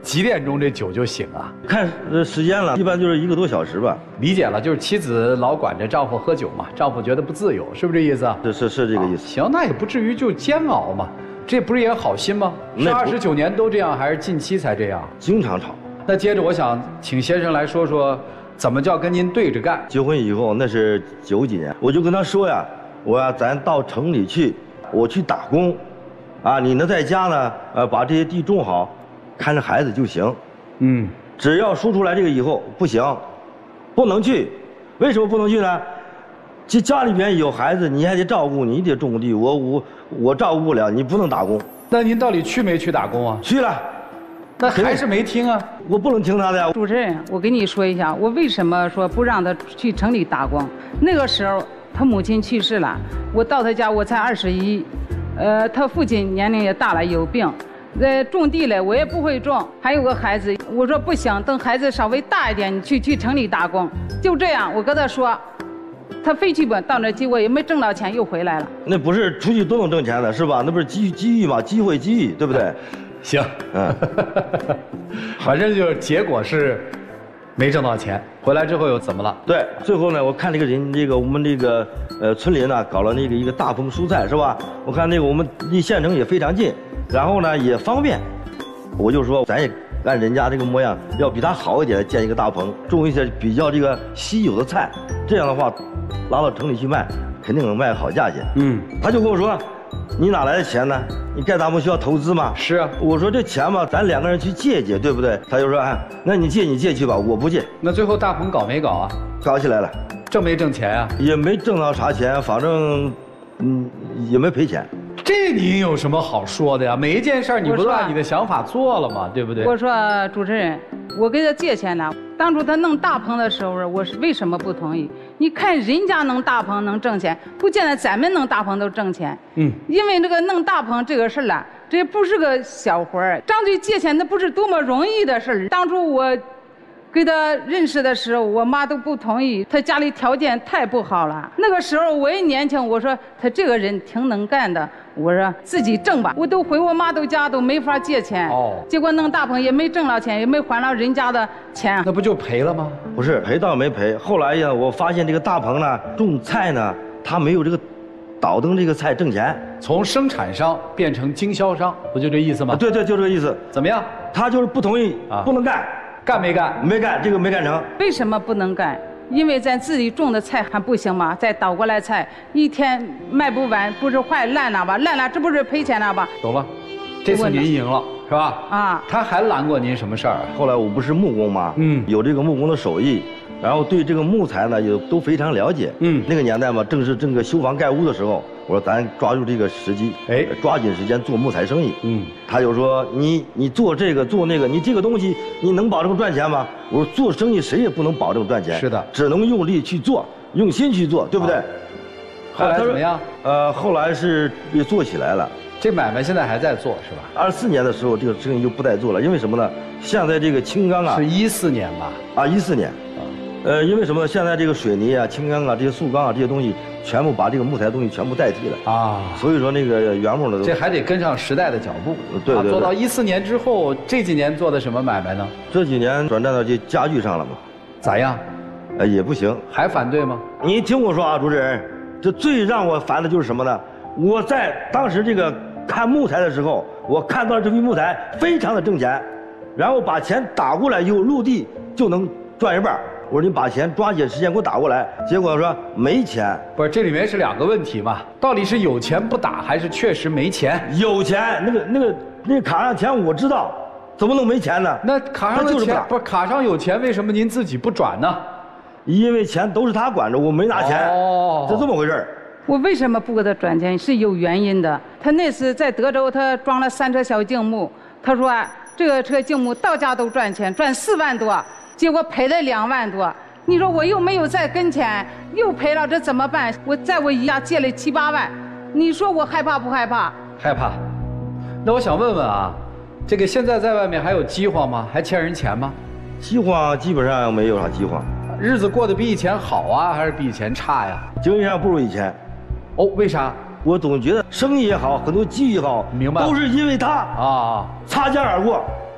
几点钟这酒就醒啊？ 看呃时间了，一般就是一个多小时吧。 理解了，就是妻子老管着丈夫喝酒嘛，丈夫觉得不自由，是不是这意思啊？ 是是是这个意思。 行，那也不至于就煎熬嘛，这不是也好心吗？是二十九年都这样，还是近期才这样？ 经常吵。 那接着我想请先生来说说，怎么叫跟您对着干？ 结婚以后那是九几年，我就跟他说呀，我呀咱到城里去，我去打工，啊，你呢在家呢，呃把这些地种好，看着孩子就行。 嗯， 只要说出来这个以后不行，不能去。为什么不能去呢？这家里边有孩子，你还得照顾，你得种地，我我我照顾不了，你不能打工。 那您到底去没去打工啊？ 去了。 那还是没听啊！ 我不能听他的呀。 主持人，我跟你说一下，我为什么说不让他去城里打工？那个时候他母亲去世了，我到他家我才二十一，呃，他父亲年龄也大了，有病，呃，种地嘞我也不会种，还有个孩子，我说不行，等孩子稍微大一点，你去去城里打工。就这样，我跟他说，他非去吧，到那结果也没挣到钱，又回来了。 那不是出去都能挣钱的，是吧？那不是机遇机遇嘛，机会机遇，对不对？ 行，嗯，反正就是结果是没挣到钱，回来之后又怎么了？ 对，最后呢，我看这个人，这个我们这个呃村里呢搞了那个一个大棚蔬菜，是吧？我看那个我们离县城也非常近，然后呢也方便，我就说咱也按人家这个模样，要比他好一点，建一个大棚，种一些比较这个稀有的菜，这样的话拉到城里去卖，肯定能卖好价钱。嗯，他就跟我说。你哪来的钱呢？你盖大棚需要投资吗？ 是啊， 我说这钱嘛，咱两个人去借借，对不对？他就说，哎，那你借你借去吧，我不借。 那最后大棚搞没搞啊？ 搞起来了， 挣没挣钱啊？ 也没挣到啥钱，反正，嗯，也没赔钱。 这您有什么好说的呀？每一件事儿你不都按你的想法做了吗？对不对？ 我说主持人，我给他借钱了。当初他弄大棚的时候，我是为什么不同意？你看人家弄大棚能挣钱，不见得咱们弄大棚都挣钱。嗯，因为这个弄大棚这个事儿啊，这不是个小活儿。张嘴借钱那不是多么容易的事儿。当初我跟他认识的时候，我妈都不同意，他家里条件太不好了。那个时候我也年轻，我说他这个人挺能干的，我说自己挣吧。我都回我妈都家都没法借钱，哦，结果弄大棚也没挣到钱，也没还了人家的钱， 那不就赔了吗？ 不是赔倒没赔，后来呀，我发现这个大棚呢，种菜呢，他没有这个倒腾这个菜挣钱， 从生产商变成经销商，不就这意思吗？ 啊、对对，就这个意思。 怎么样？ 他就是不同意啊，不能干。 干没干？ 没干，这个没干成。 为什么不能干？因为咱自己种的菜还不行吗？再倒过来菜，一天卖不完，不是坏烂了吧？烂了，这不是赔钱了吧？ 懂了，这次您赢了，是吧？ 啊， 他还拦过您什么事儿？ 后来我不是木工吗？嗯，有这个木工的手艺，然后对这个木材呢也都非常了解。嗯，那个年代嘛，正是这个修房盖屋的时候。我说咱抓住这个时机，哎，抓紧时间做木材生意。嗯，他就说你你做这个做那个，你这个东西你能保证赚钱吗？我说做生意谁也不能保证赚钱， 是的， 只能用力去做，用心去做，对不对？ 后来怎么样？ 呃，后来是也做起来了。 这买卖现在还在做是吧？ 二四年的时候，这个生意就不再做了，因为什么呢？现在这个青钢啊， 是一四年吧？ 啊，一四年。呃，因为什么呢？现在这个水泥啊、青钢啊、这些塑钢啊这些东西，全部把这个木材东西全部代替了啊。所以说那个原木的， 这还得跟上时代的脚步。 对 对, 对、啊。 做到一四年之后，这几年做的什么买卖呢？ 这几年转战到这家具上了嘛。 咋样？ 呃，也不行。 还反对吗？ 你听我说啊，主持人，这最让我烦的就是什么呢？我在当时这个看木材的时候，我看到了这批木材非常的挣钱，然后把钱打过来，有陆地就能赚一半。我说你把钱抓紧时间给我打过来，结果说没钱。 不是，这里面是两个问题嘛？到底是有钱不打，还是确实没钱？ 有钱，那个那个那个卡上钱我知道，怎么能没钱呢？ 那卡上的钱不是卡上有钱，为什么您自己不转呢？ 因为钱都是他管着，我没拿钱，哦，是这么回事儿。 我为什么不给他转钱？是有原因的。他那次在德州，他装了三车小净木，他说、啊、这个车净木到家都赚钱，赚四万多。结果赔了两万多，你说我又没有在跟前，又赔了，这怎么办？我在我姨家借了七八万，你说我害怕不害怕？ 害怕。那我想问问啊，这个现在在外面还有饥荒吗？还欠人钱吗？ 饥荒基本上没有啥饥荒， 日子过得比以前好啊，还是比以前差呀？ 经济上不如以前。 哦，为啥？ 我总觉得生意也好，很多机遇也好， 明白， 都是因为他啊，擦肩而过。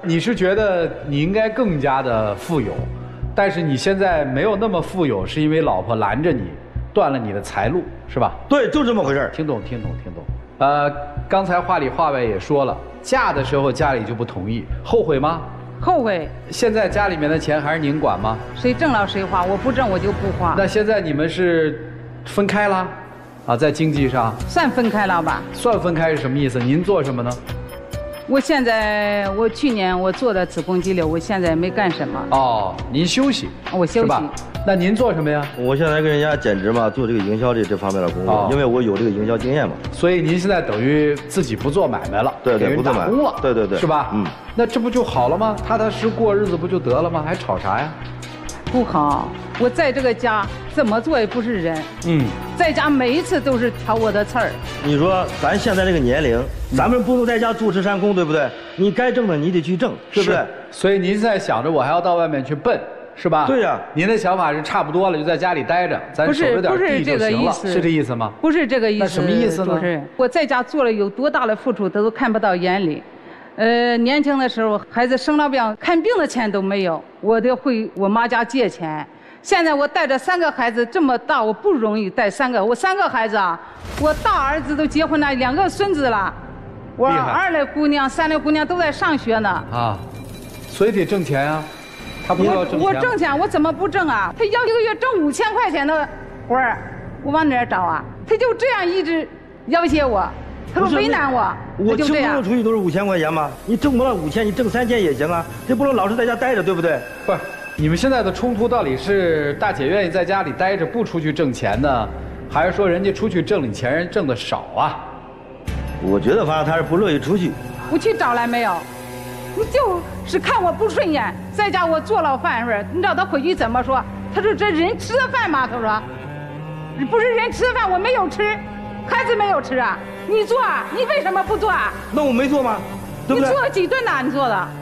你是觉得你应该更加的富有，但是你现在没有那么富有，是因为老婆拦着你，断了你的财路，是吧？ 对，就这么回事。 听懂，听懂，听懂。呃，刚才话里话外也说了，嫁的时候家里就不同意，后悔吗？ 后悔。 现在家里面的钱还是您管吗？ 谁挣了谁花，我不挣我就不花。 那现在你们是分开了，啊，在经济上算分开了吧？ 算分开是什么意思？您做什么呢？ 我现在我去年我做的子宫肌瘤，我现在没干什么。 哦，您休息， 我休息。 是吧？那您做什么呀？ 我现在跟人家兼职嘛，做这个营销这这方面的工作，哦、因为我有这个营销经验嘛。 所以您现在等于自己不做买卖了， 对对， 给人打工了， 对对对， 是吧？ 嗯， 那这不就好了吗？踏踏实实过日子不就得了吗？还吵啥呀？ 不好，我在这个家怎么做也不是人。嗯，在家每一次都是挑我的刺儿。 你说咱现在这个年龄，咱们不能在家坐吃山空，对不对？你该挣的你得去挣，对不对？ 所以您现在想着我还要到外面去奔，是吧？ 对呀。 您的想法是差不多了，就在家里待着，咱守着点地就行了，是这意思吗？ 不是这个意思。 那什么意思呢？ 不是，我在家做了有多大的付出，他都看不到眼里。呃，年轻的时候，孩子生了病，看病的钱都没有，我得回我妈家借钱。现在我带着三个孩子这么大，我不容易带三个。我三个孩子啊，我大儿子都结婚了，两个孙子了，我二类姑娘、三类姑娘都在上学呢。啊， 所以得挣钱啊。他不要挣钱。 我挣钱，我怎么不挣啊？他要一个月挣五千块钱的活儿，我往哪儿找啊？他就这样一直要挟我。他说为难我， 我轻松出去都是五千块钱吗？你挣不到五千，你挣三千也行啊，这不能老是在家待着，对不对？ 不是，你们现在的冲突到底是大姐愿意在家里待着不出去挣钱呢，还是说人家出去挣你钱人挣的少啊？ 我觉得反正他是不乐意出去。 我去找来没有？你就是看我不顺眼，在家我做了饭是不是？你知道他回去怎么说？他说这人吃的饭吗？他说，不是人吃的饭，我没有吃。孩子没有吃啊，你做啊？你为什么不做啊？ 那我没做吗？对不对？ 你做了几顿呐？你做的，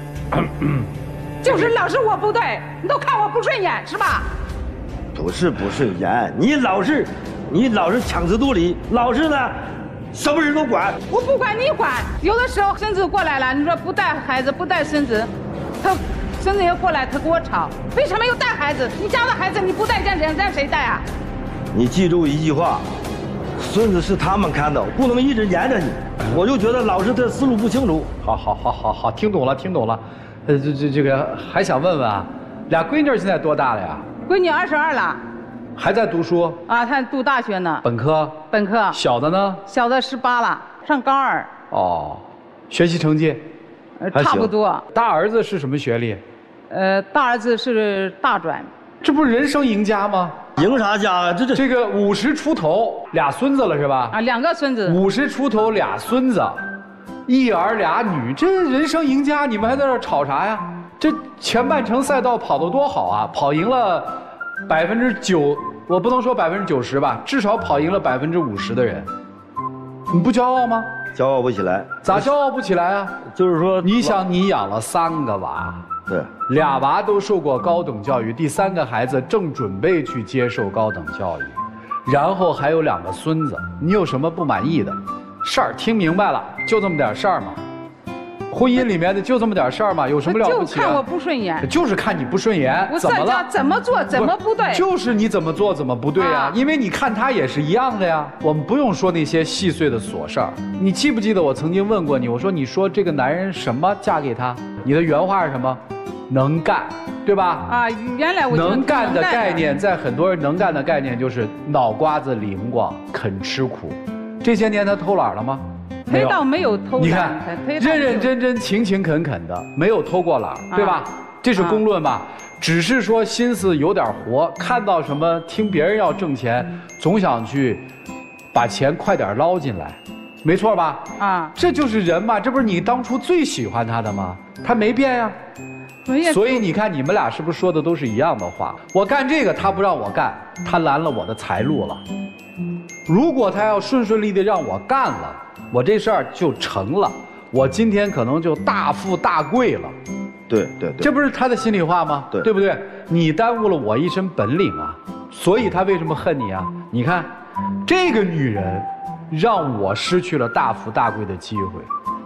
就是老是我不对，你都看我不顺眼是吧？ 不是不顺眼，你老是，你老是强词夺理，老是呢，什么人都管。 我不管你管，有的时候孙子过来了，你说不带孩子不带孙子，他孙子也过来，他跟我吵，为什么要带孩子？你家的孩子你不带，让人让谁带啊？ 你记住一句话。孙子是他们看的，不能一直粘着你。我就觉得老师这思路不清楚。 好，好，好，好，好，听懂了，听懂了。呃，这这这个还想问问啊，俩闺女现在多大了呀？ 闺女二十二了， 还在读书啊？她读大学呢。 本科。 本科。 小的呢？ 小的十八了，上高二。 哦，学习成绩？ 呃，差不多。 大儿子是什么学历？ 呃，大儿子是大专。 这不是人生赢家吗？ 赢啥家啊？这这这个五十出头俩孙子了是吧？ 啊，两个孙子。 五十出头俩孙子，一儿俩女，这人生赢家，你们还在这吵啥呀？这前半程赛道跑得多好啊，跑赢了百分之九，我不能说百分之九十吧，至少跑赢了百分之五十的人，你不骄傲吗？ 骄傲不起来。 咋骄傲不起来啊？ 就是说， 你想你养了三个娃。 对， 俩娃都受过高等教育，第三个孩子正准备去接受高等教育，然后还有两个孙子，你有什么不满意的事儿？听明白了，就这么点事儿嘛。婚姻里面的就这么点事儿嘛，有什么了不起啊？ 就看我不顺眼， 就是看你不顺眼。 我在家怎么做怎么不对？ 就是你怎么做怎么不对啊？因为你看他也是一样的呀。我们不用说那些细碎的琐事儿。你记不记得我曾经问过你？我说你说这个男人什么嫁给他？你的原话是什么？能干，对吧？ 啊，原来我能干的概念，在很多人能干的概念就是脑瓜子灵光，肯吃苦。这些年他偷懒了吗？ 他倒没有偷懒。 你看，认认真真、勤勤恳恳的，没有偷过懒，对吧？这是公论吧？只是说心思有点活，看到什么听别人要挣钱，总想去把钱快点捞进来，没错吧？啊，这就是人嘛，这不是你当初最喜欢他的吗？他没变呀。所以你看，你们俩是不是说的都是一样的话？我干这个，他不让我干，他拦了我的财路了。如果他要顺顺利利让我干了，我这事儿就成了，我今天可能就大富大贵了。 对对对， 这不是他的心里话吗？对，对不对？你耽误了我一身本领啊，所以他为什么恨你啊？你看，这个女人让我失去了大富大贵的机会，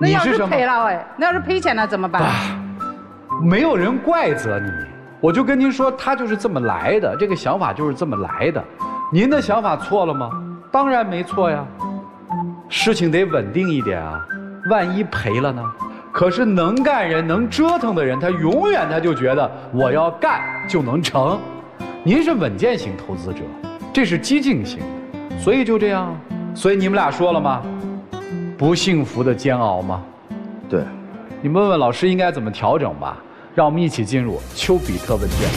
那要是你是什么？ 赔了哎，那要是赔钱了怎么办？ 没有人怪责你，我就跟您说，他就是这么来的，这个想法就是这么来的。您的想法错了吗？当然没错呀。事情得稳定一点啊，万一赔了呢？可是能干人、能折腾的人，他永远他就觉得我要干就能成。您是稳健型投资者，这是激进型的，所以就这样。所以你们俩说了吗？不幸福的煎熬吗？ 对。 你问问老师应该怎么调整吧。让我们一起进入丘比特问卷。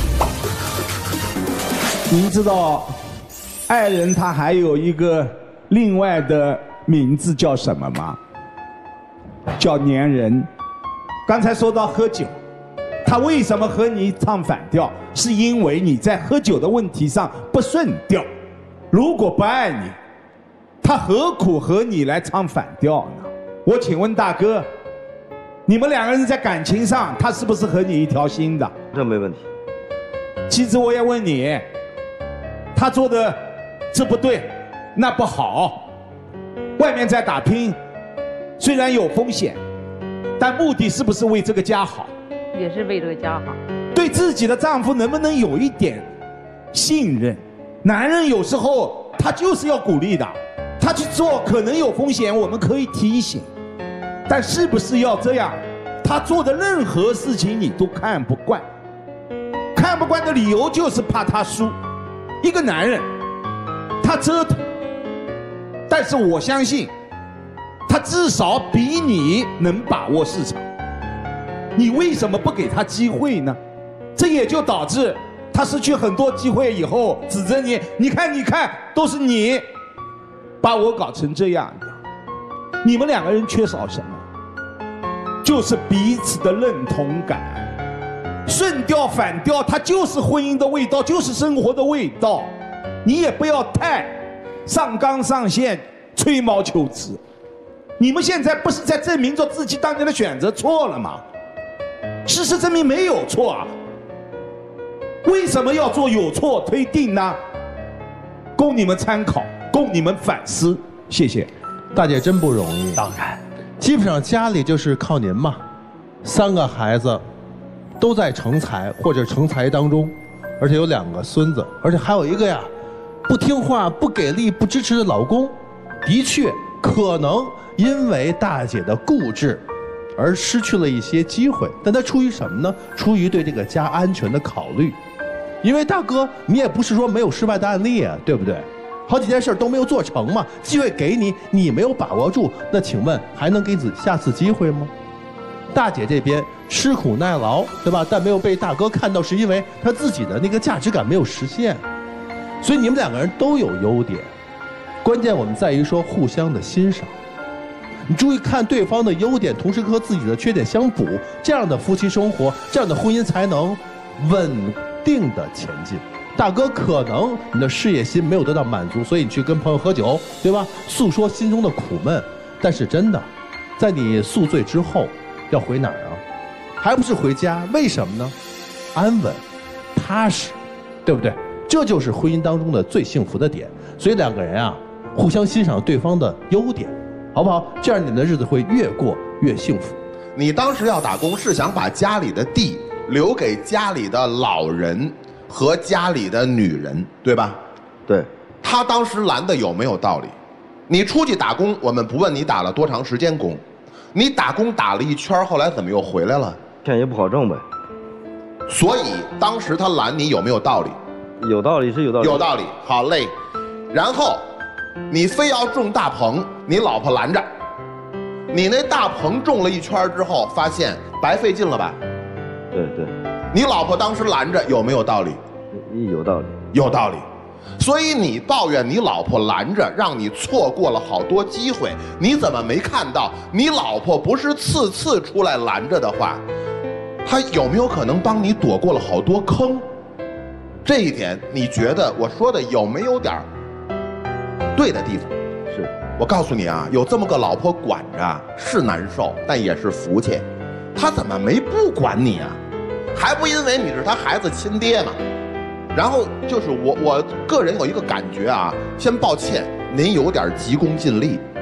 您知道，爱人他还有一个另外的名字叫什么吗？叫粘人。刚才说到喝酒，他为什么和你唱反调？是因为你在喝酒的问题上不顺调。如果不爱你，他何苦和你来唱反调呢？我请问大哥，你们两个人在感情上，他是不是和你一条心的？ 这没问题。 妻子，我也问你，他做的这不对，那不好。外面在打拼，虽然有风险，但目的是不是为这个家好？ 也是为这个家好。 对自己的丈夫能不能有一点信任？男人有时候他就是要鼓励的，他去做可能有风险，我们可以提醒。但是不是要这样？他做的任何事情你都看不惯，看不惯的理由就是怕他输。一个男人，他折腾，但是我相信，他至少比你能把握市场。你为什么不给他机会呢？这也就导致他失去很多机会以后，指责你，你看，你看，都是你把我搞成这样的。你们两个人缺少什么？就是彼此的认同感。顺调反调，它就是婚姻的味道，就是生活的味道。你也不要太上纲上线、吹毛求疵。你们现在不是在证明着自己当年的选择错了吗？事实证明没有错啊。为什么要做有错推定呢？供你们参考，供你们反思。谢谢。 大姐真不容易。 当然， 基本上家里就是靠您嘛，三个孩子都在成才或者成才当中，而且有两个孙子，而且还有一个呀，不听话、不给力、不支持的老公。的确，可能因为大姐的固执而失去了一些机会，但她出于什么呢？出于对这个家安全的考虑。因为大哥，你也不是说没有失败的案例啊，对不对？好几件事都没有做成嘛，机会给你，你没有把握住，那请问还能给子下次机会吗？大姐这边吃苦耐劳，对吧？但没有被大哥看到，是因为她自己的那个价值感没有实现。所以你们两个人都有优点，关键我们在于说互相的欣赏。你注意看对方的优点，同时和自己的缺点相补，这样的夫妻生活，这样的婚姻才能稳定的前进。大哥，可能你的事业心没有得到满足，所以你去跟朋友喝酒，对吧？诉说心中的苦闷。但是真的，在你宿醉之后，要回哪儿啊？还不是回家？为什么呢？安稳、踏实，对不对？这就是婚姻当中的最幸福的点。所以两个人啊，互相欣赏对方的优点，好不好？这样你们的日子会越过越幸福。 你当时要打工是想把家里的地留给家里的老人和家里的女人，对吧？ 对。 他当时拦的有没有道理？你出去打工，我们不问你打了多长时间工，你打工打了一圈，后来怎么又回来了？ 钱也不好挣呗。 所以当时他拦你有没有道理？ 有道理是有道理。 有道理，好嘞。然后你非要种大棚，你老婆拦着，你那大棚种了一圈之后，发现白费劲了吧？ 对对。 你老婆当时拦着有没有道理？ 有道理， 有道理。所以你抱怨你老婆拦着，让你错过了好多机会，你怎么没看到你老婆不是次次出来拦着的话，她有没有可能帮你躲过了好多坑？这一点你觉得我说的有没有点对的地方？ 是。 我告诉你啊，有这么个老婆管着是难受，但也是福气。她怎么没不管你啊？还不因为你是他孩子亲爹嘛？然后就是我我个人有一个感觉啊，先抱歉，您有点急功近利。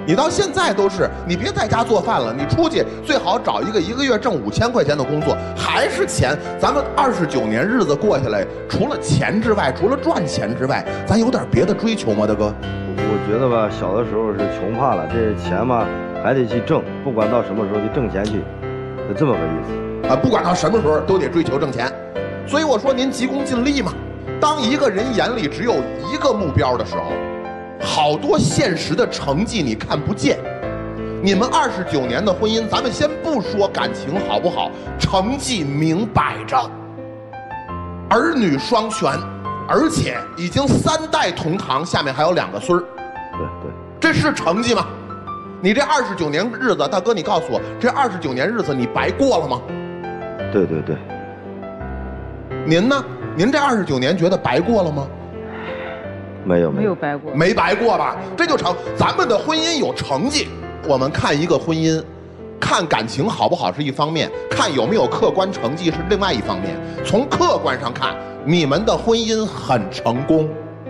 你到现在都是，你别在家做饭了，你出去最好找一个一个月挣五千块钱的工作，还是钱。咱们二十九年日子过下来，除了钱之外，除了赚钱之外，咱有点别的追求吗，大哥？ 我觉得吧，小的时候是穷怕了，这钱嘛还得去挣，不管到什么时候去挣钱去，就这么个意思。 啊，不管到什么时候都得追求挣钱，所以我说您急功近利嘛。当一个人眼里只有一个目标的时候，好多现实的成绩你看不见。你们二十九年的婚姻，咱们先不说感情好不好，成绩明摆着，儿女双全，而且已经三代同堂，下面还有两个孙儿。 对对， 这是成绩吗？你这二十九年日子，大哥，你告诉我，这二十九年日子你白过了吗？ 对对对。 您呢？您这二十九年觉得白过了吗？ 没有没有白过， 没白过吧？这就成。咱们的婚姻有成绩，我们看一个婚姻，看感情好不好是一方面，看有没有客观成绩是另外一方面。从客观上看，你们的婚姻很成功。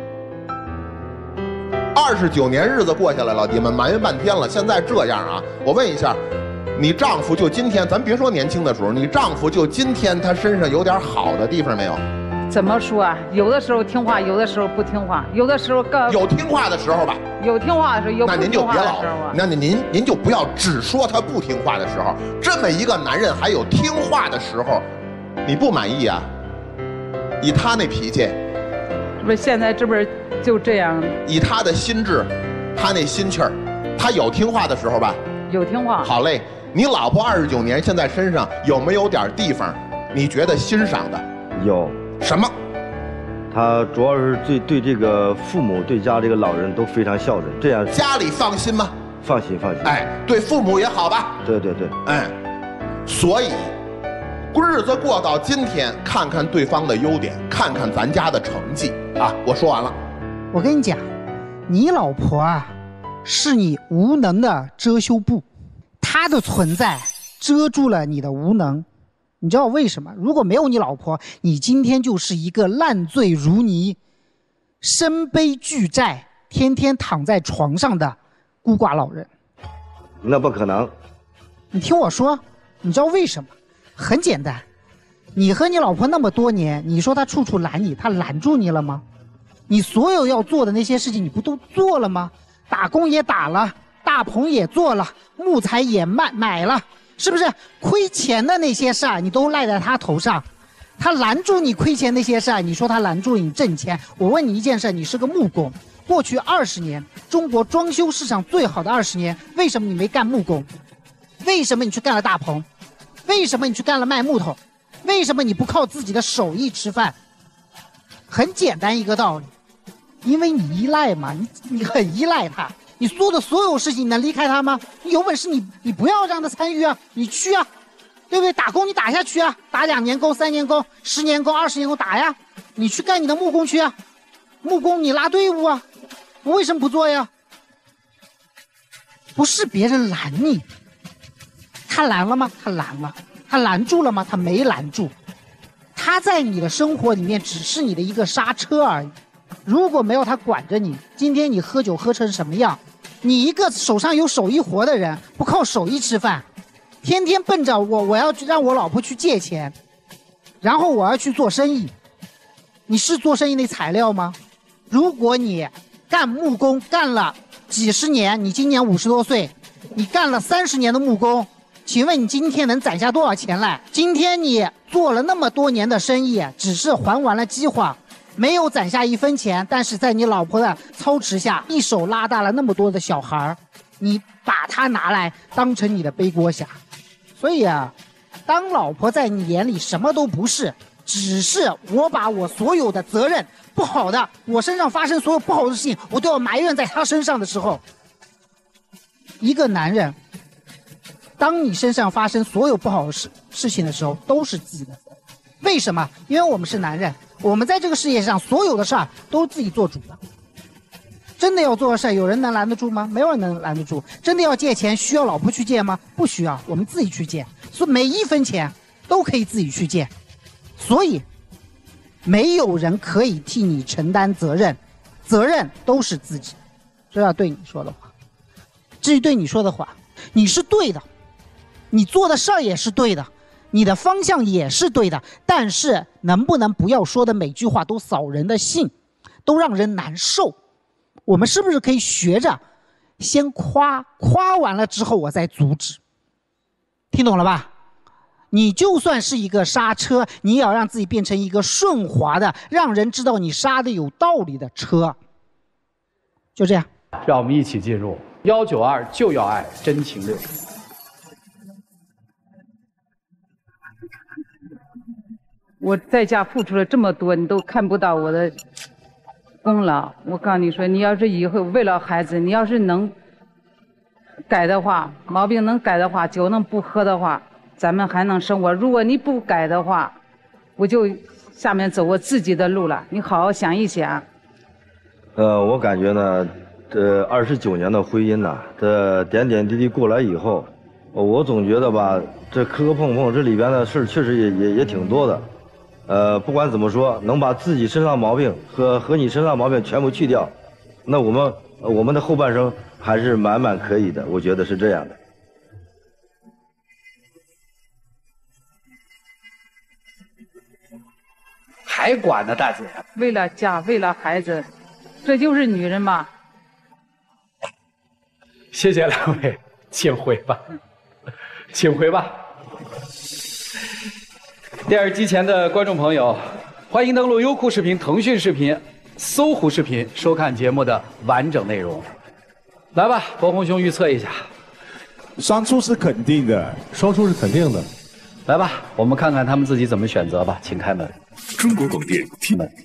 二十九年日子过下来了，你们埋怨半天了，现在这样啊？我问一下，你丈夫就今天，咱别说年轻的时候，你丈夫就今天他身上有点好的地方没有？ 怎么说啊？有的时候听话，有的时候不听话，有的时候更有听话的时候吧。 有听话的时候，有不那您就听话别老的时候啊。 那您您就不要只说他不听话的时候，这么一个男人还有听话的时候，你不满意啊？以他那脾气， 这不是现在这不是就这样？ 以他的心智，他那心气儿，他有听话的时候吧？ 有听话。 好嘞，你老婆二十九年现在身上有没有点地方你觉得欣赏的？ 有。 什么？ 他主要是对对这个父母、对家这个老人都非常孝顺，这样家里放心吗？ 放心放心。 哎，对父母也好吧？ 对对对。 哎，所以日子过到今天，看看对方的优点，看看咱家的成绩啊！我说完了。 我跟你讲，你老婆啊，是你无能的遮羞布，她的存在遮住了你的无能。你知道为什么？如果没有你老婆，你今天就是一个烂醉如泥、身背巨债、天天躺在床上的孤寡老人。 那不可能。 你听我说，你知道为什么？很简单，你和你老婆那么多年，你说她处处拦你，她拦住你了吗？你所有要做的那些事情，你不都做了吗？打工也打了，大棚也做了，木材也卖买了。是不是亏钱的那些事儿你都赖在他头上？他拦住你亏钱那些事儿，你说他拦住你挣钱。我问你一件事，你是个木工，过去二十年中国装修市场最好的二十年，为什么你没干木工？为什么你去干了大棚？为什么你去干了卖木头？为什么你不靠自己的手艺吃饭？很简单一个道理，因为你依赖嘛，你你很依赖他。你做的所有事情，你能离开他吗？你有本事你你不要让他参与啊，你去啊，对不对？打工你打下去啊，打两年工、三年工、十年工、二十年工打呀，你去干你的木工去啊，木工你拉队伍啊，我为什么不做呀？不是别人拦你，他拦了吗？他拦了，他拦住了吗？他没拦住，他在你的生活里面只是你的一个刹车而已。如果没有他管着你，今天你喝酒喝成什么样？你一个手上有手艺活的人，不靠手艺吃饭，天天奔着我我要让我老婆去借钱，然后我要去做生意，你是做生意的材料吗？如果你干木工干了几十年，你今年五十多岁，你干了三十年的木工，请问你今天能攒下多少钱来？今天你做了那么多年的生意，只是还完了饥荒，没有攒下一分钱，但是在你老婆的操持下，一手拉大了那么多的小孩，你把他拿来当成你的背锅侠。所以啊，当老婆在你眼里什么都不是，只是我把我所有的责任不好的，我身上发生所有不好的事情，我都要埋怨在他身上的时候，一个男人，当你身上发生所有不好的事事情的时候，都是自己的责任。为什么？因为我们是男人，我们在这个世界上所有的事儿都是自己做主的。真的要做的事儿，有人能拦得住吗？没有人能拦得住。真的要借钱，需要老婆去借吗？不需要，我们自己去借。所以每一分钱都可以自己去借。所以，没有人可以替你承担责任，责任都是自己。这要对你说的话。 这是对你说的话，你是对的，你做的事儿也是对的，你的方向也是对的，但是能不能不要说的每句话都扫人的兴，都让人难受？我们是不是可以学着先夸，夸完了之后我再阻止？听懂了吧？你就算是一个刹车，你也要让自己变成一个顺滑的，让人知道你刹的有道理的车。就这样， 让我们一起进入幺九二就要爱真情六。 我在家付出了这么多，你都看不到我的功劳。我告诉你说，你要是以后为了孩子，你要是能改的话，毛病能改的话，酒能不喝的话，咱们还能生活。如果你不改的话，我就下面走我自己的路了。你好好想一想。 呃，我感觉呢，这二十九年的婚姻呐，这点点滴滴过来以后，我总觉得吧，这磕磕碰碰这里边的事儿确实也也也挺多的。呃，不管怎么说，能把自己身上毛病和和你身上毛病全部去掉，那我们我们的后半生还是满满可以的，我觉得是这样的。 还管呢，大姐？ 为了家，为了孩子，这就是女人嘛。 谢谢两位，请回吧，请回吧。电视机前的观众朋友，欢迎登录优酷视频、腾讯视频、搜狐视频收看节目的完整内容。来吧，博宏兄预测一下。 双出是肯定的， 双出是肯定的。 来吧，我们看看他们自己怎么选择吧，请开门。 中国广电听门。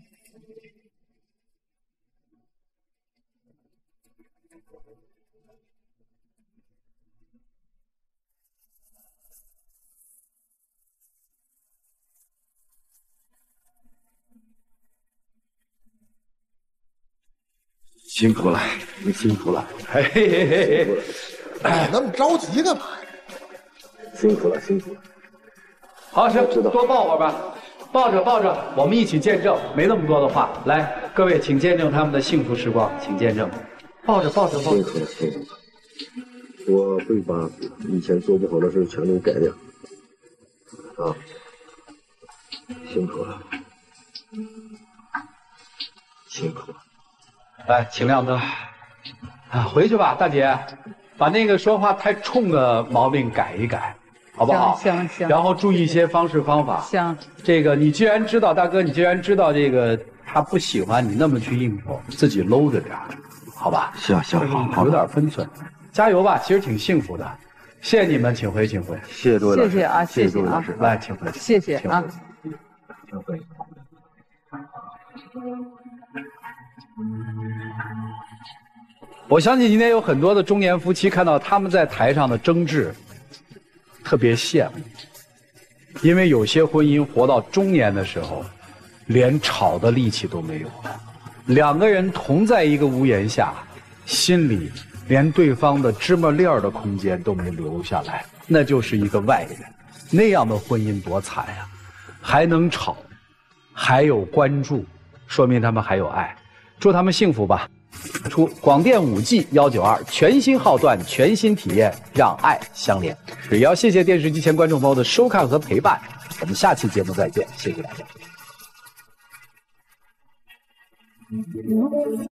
辛苦了，你辛苦了。 嘿嘿嘿嘿嘿， 哎，那么着急干嘛呀？ 辛苦了，辛苦了。 好，行，多抱会儿吧，抱着抱着，我们一起见证，没那么多的话。来，各位，请见证他们的幸福时光，请见证。抱着抱着抱着。 辛苦了，辛苦了。我会把以前做不好的事全都改掉。啊，辛苦了，辛苦了。 来，请亮灯。啊，回去吧，大姐，把那个说话太冲的毛病改一改，好不好？ 行行。 然后注意一些方式方法。 行。 这个你既然知道，大哥，你既然知道这个他不喜欢你那么去应付，自己搂着点，好吧？ 行行，好，好， 有点分寸，加油吧，其实挺幸福的。谢谢你们，请回，请回。 谢谢各位老师。 谢谢啊，谢谢啊。 来，请回。 谢谢啊。 请回。我相信今天有很多的中年夫妻看到他们在台上的争执，特别羡慕，因为有些婚姻活到中年的时候，连吵的力气都没有了。两个人同在一个屋檐下，心里连对方的芝麻粒儿的空间都没留下来，那就是一个外人。那样的婚姻多惨呀！还能吵，还有关注，说明他们还有爱。祝他们幸福吧。出广电五 G 幺九二全新号段，全新体验，让爱相连。也要谢谢电视机前观众朋友的收看和陪伴，我们下期节目再见，谢谢大家。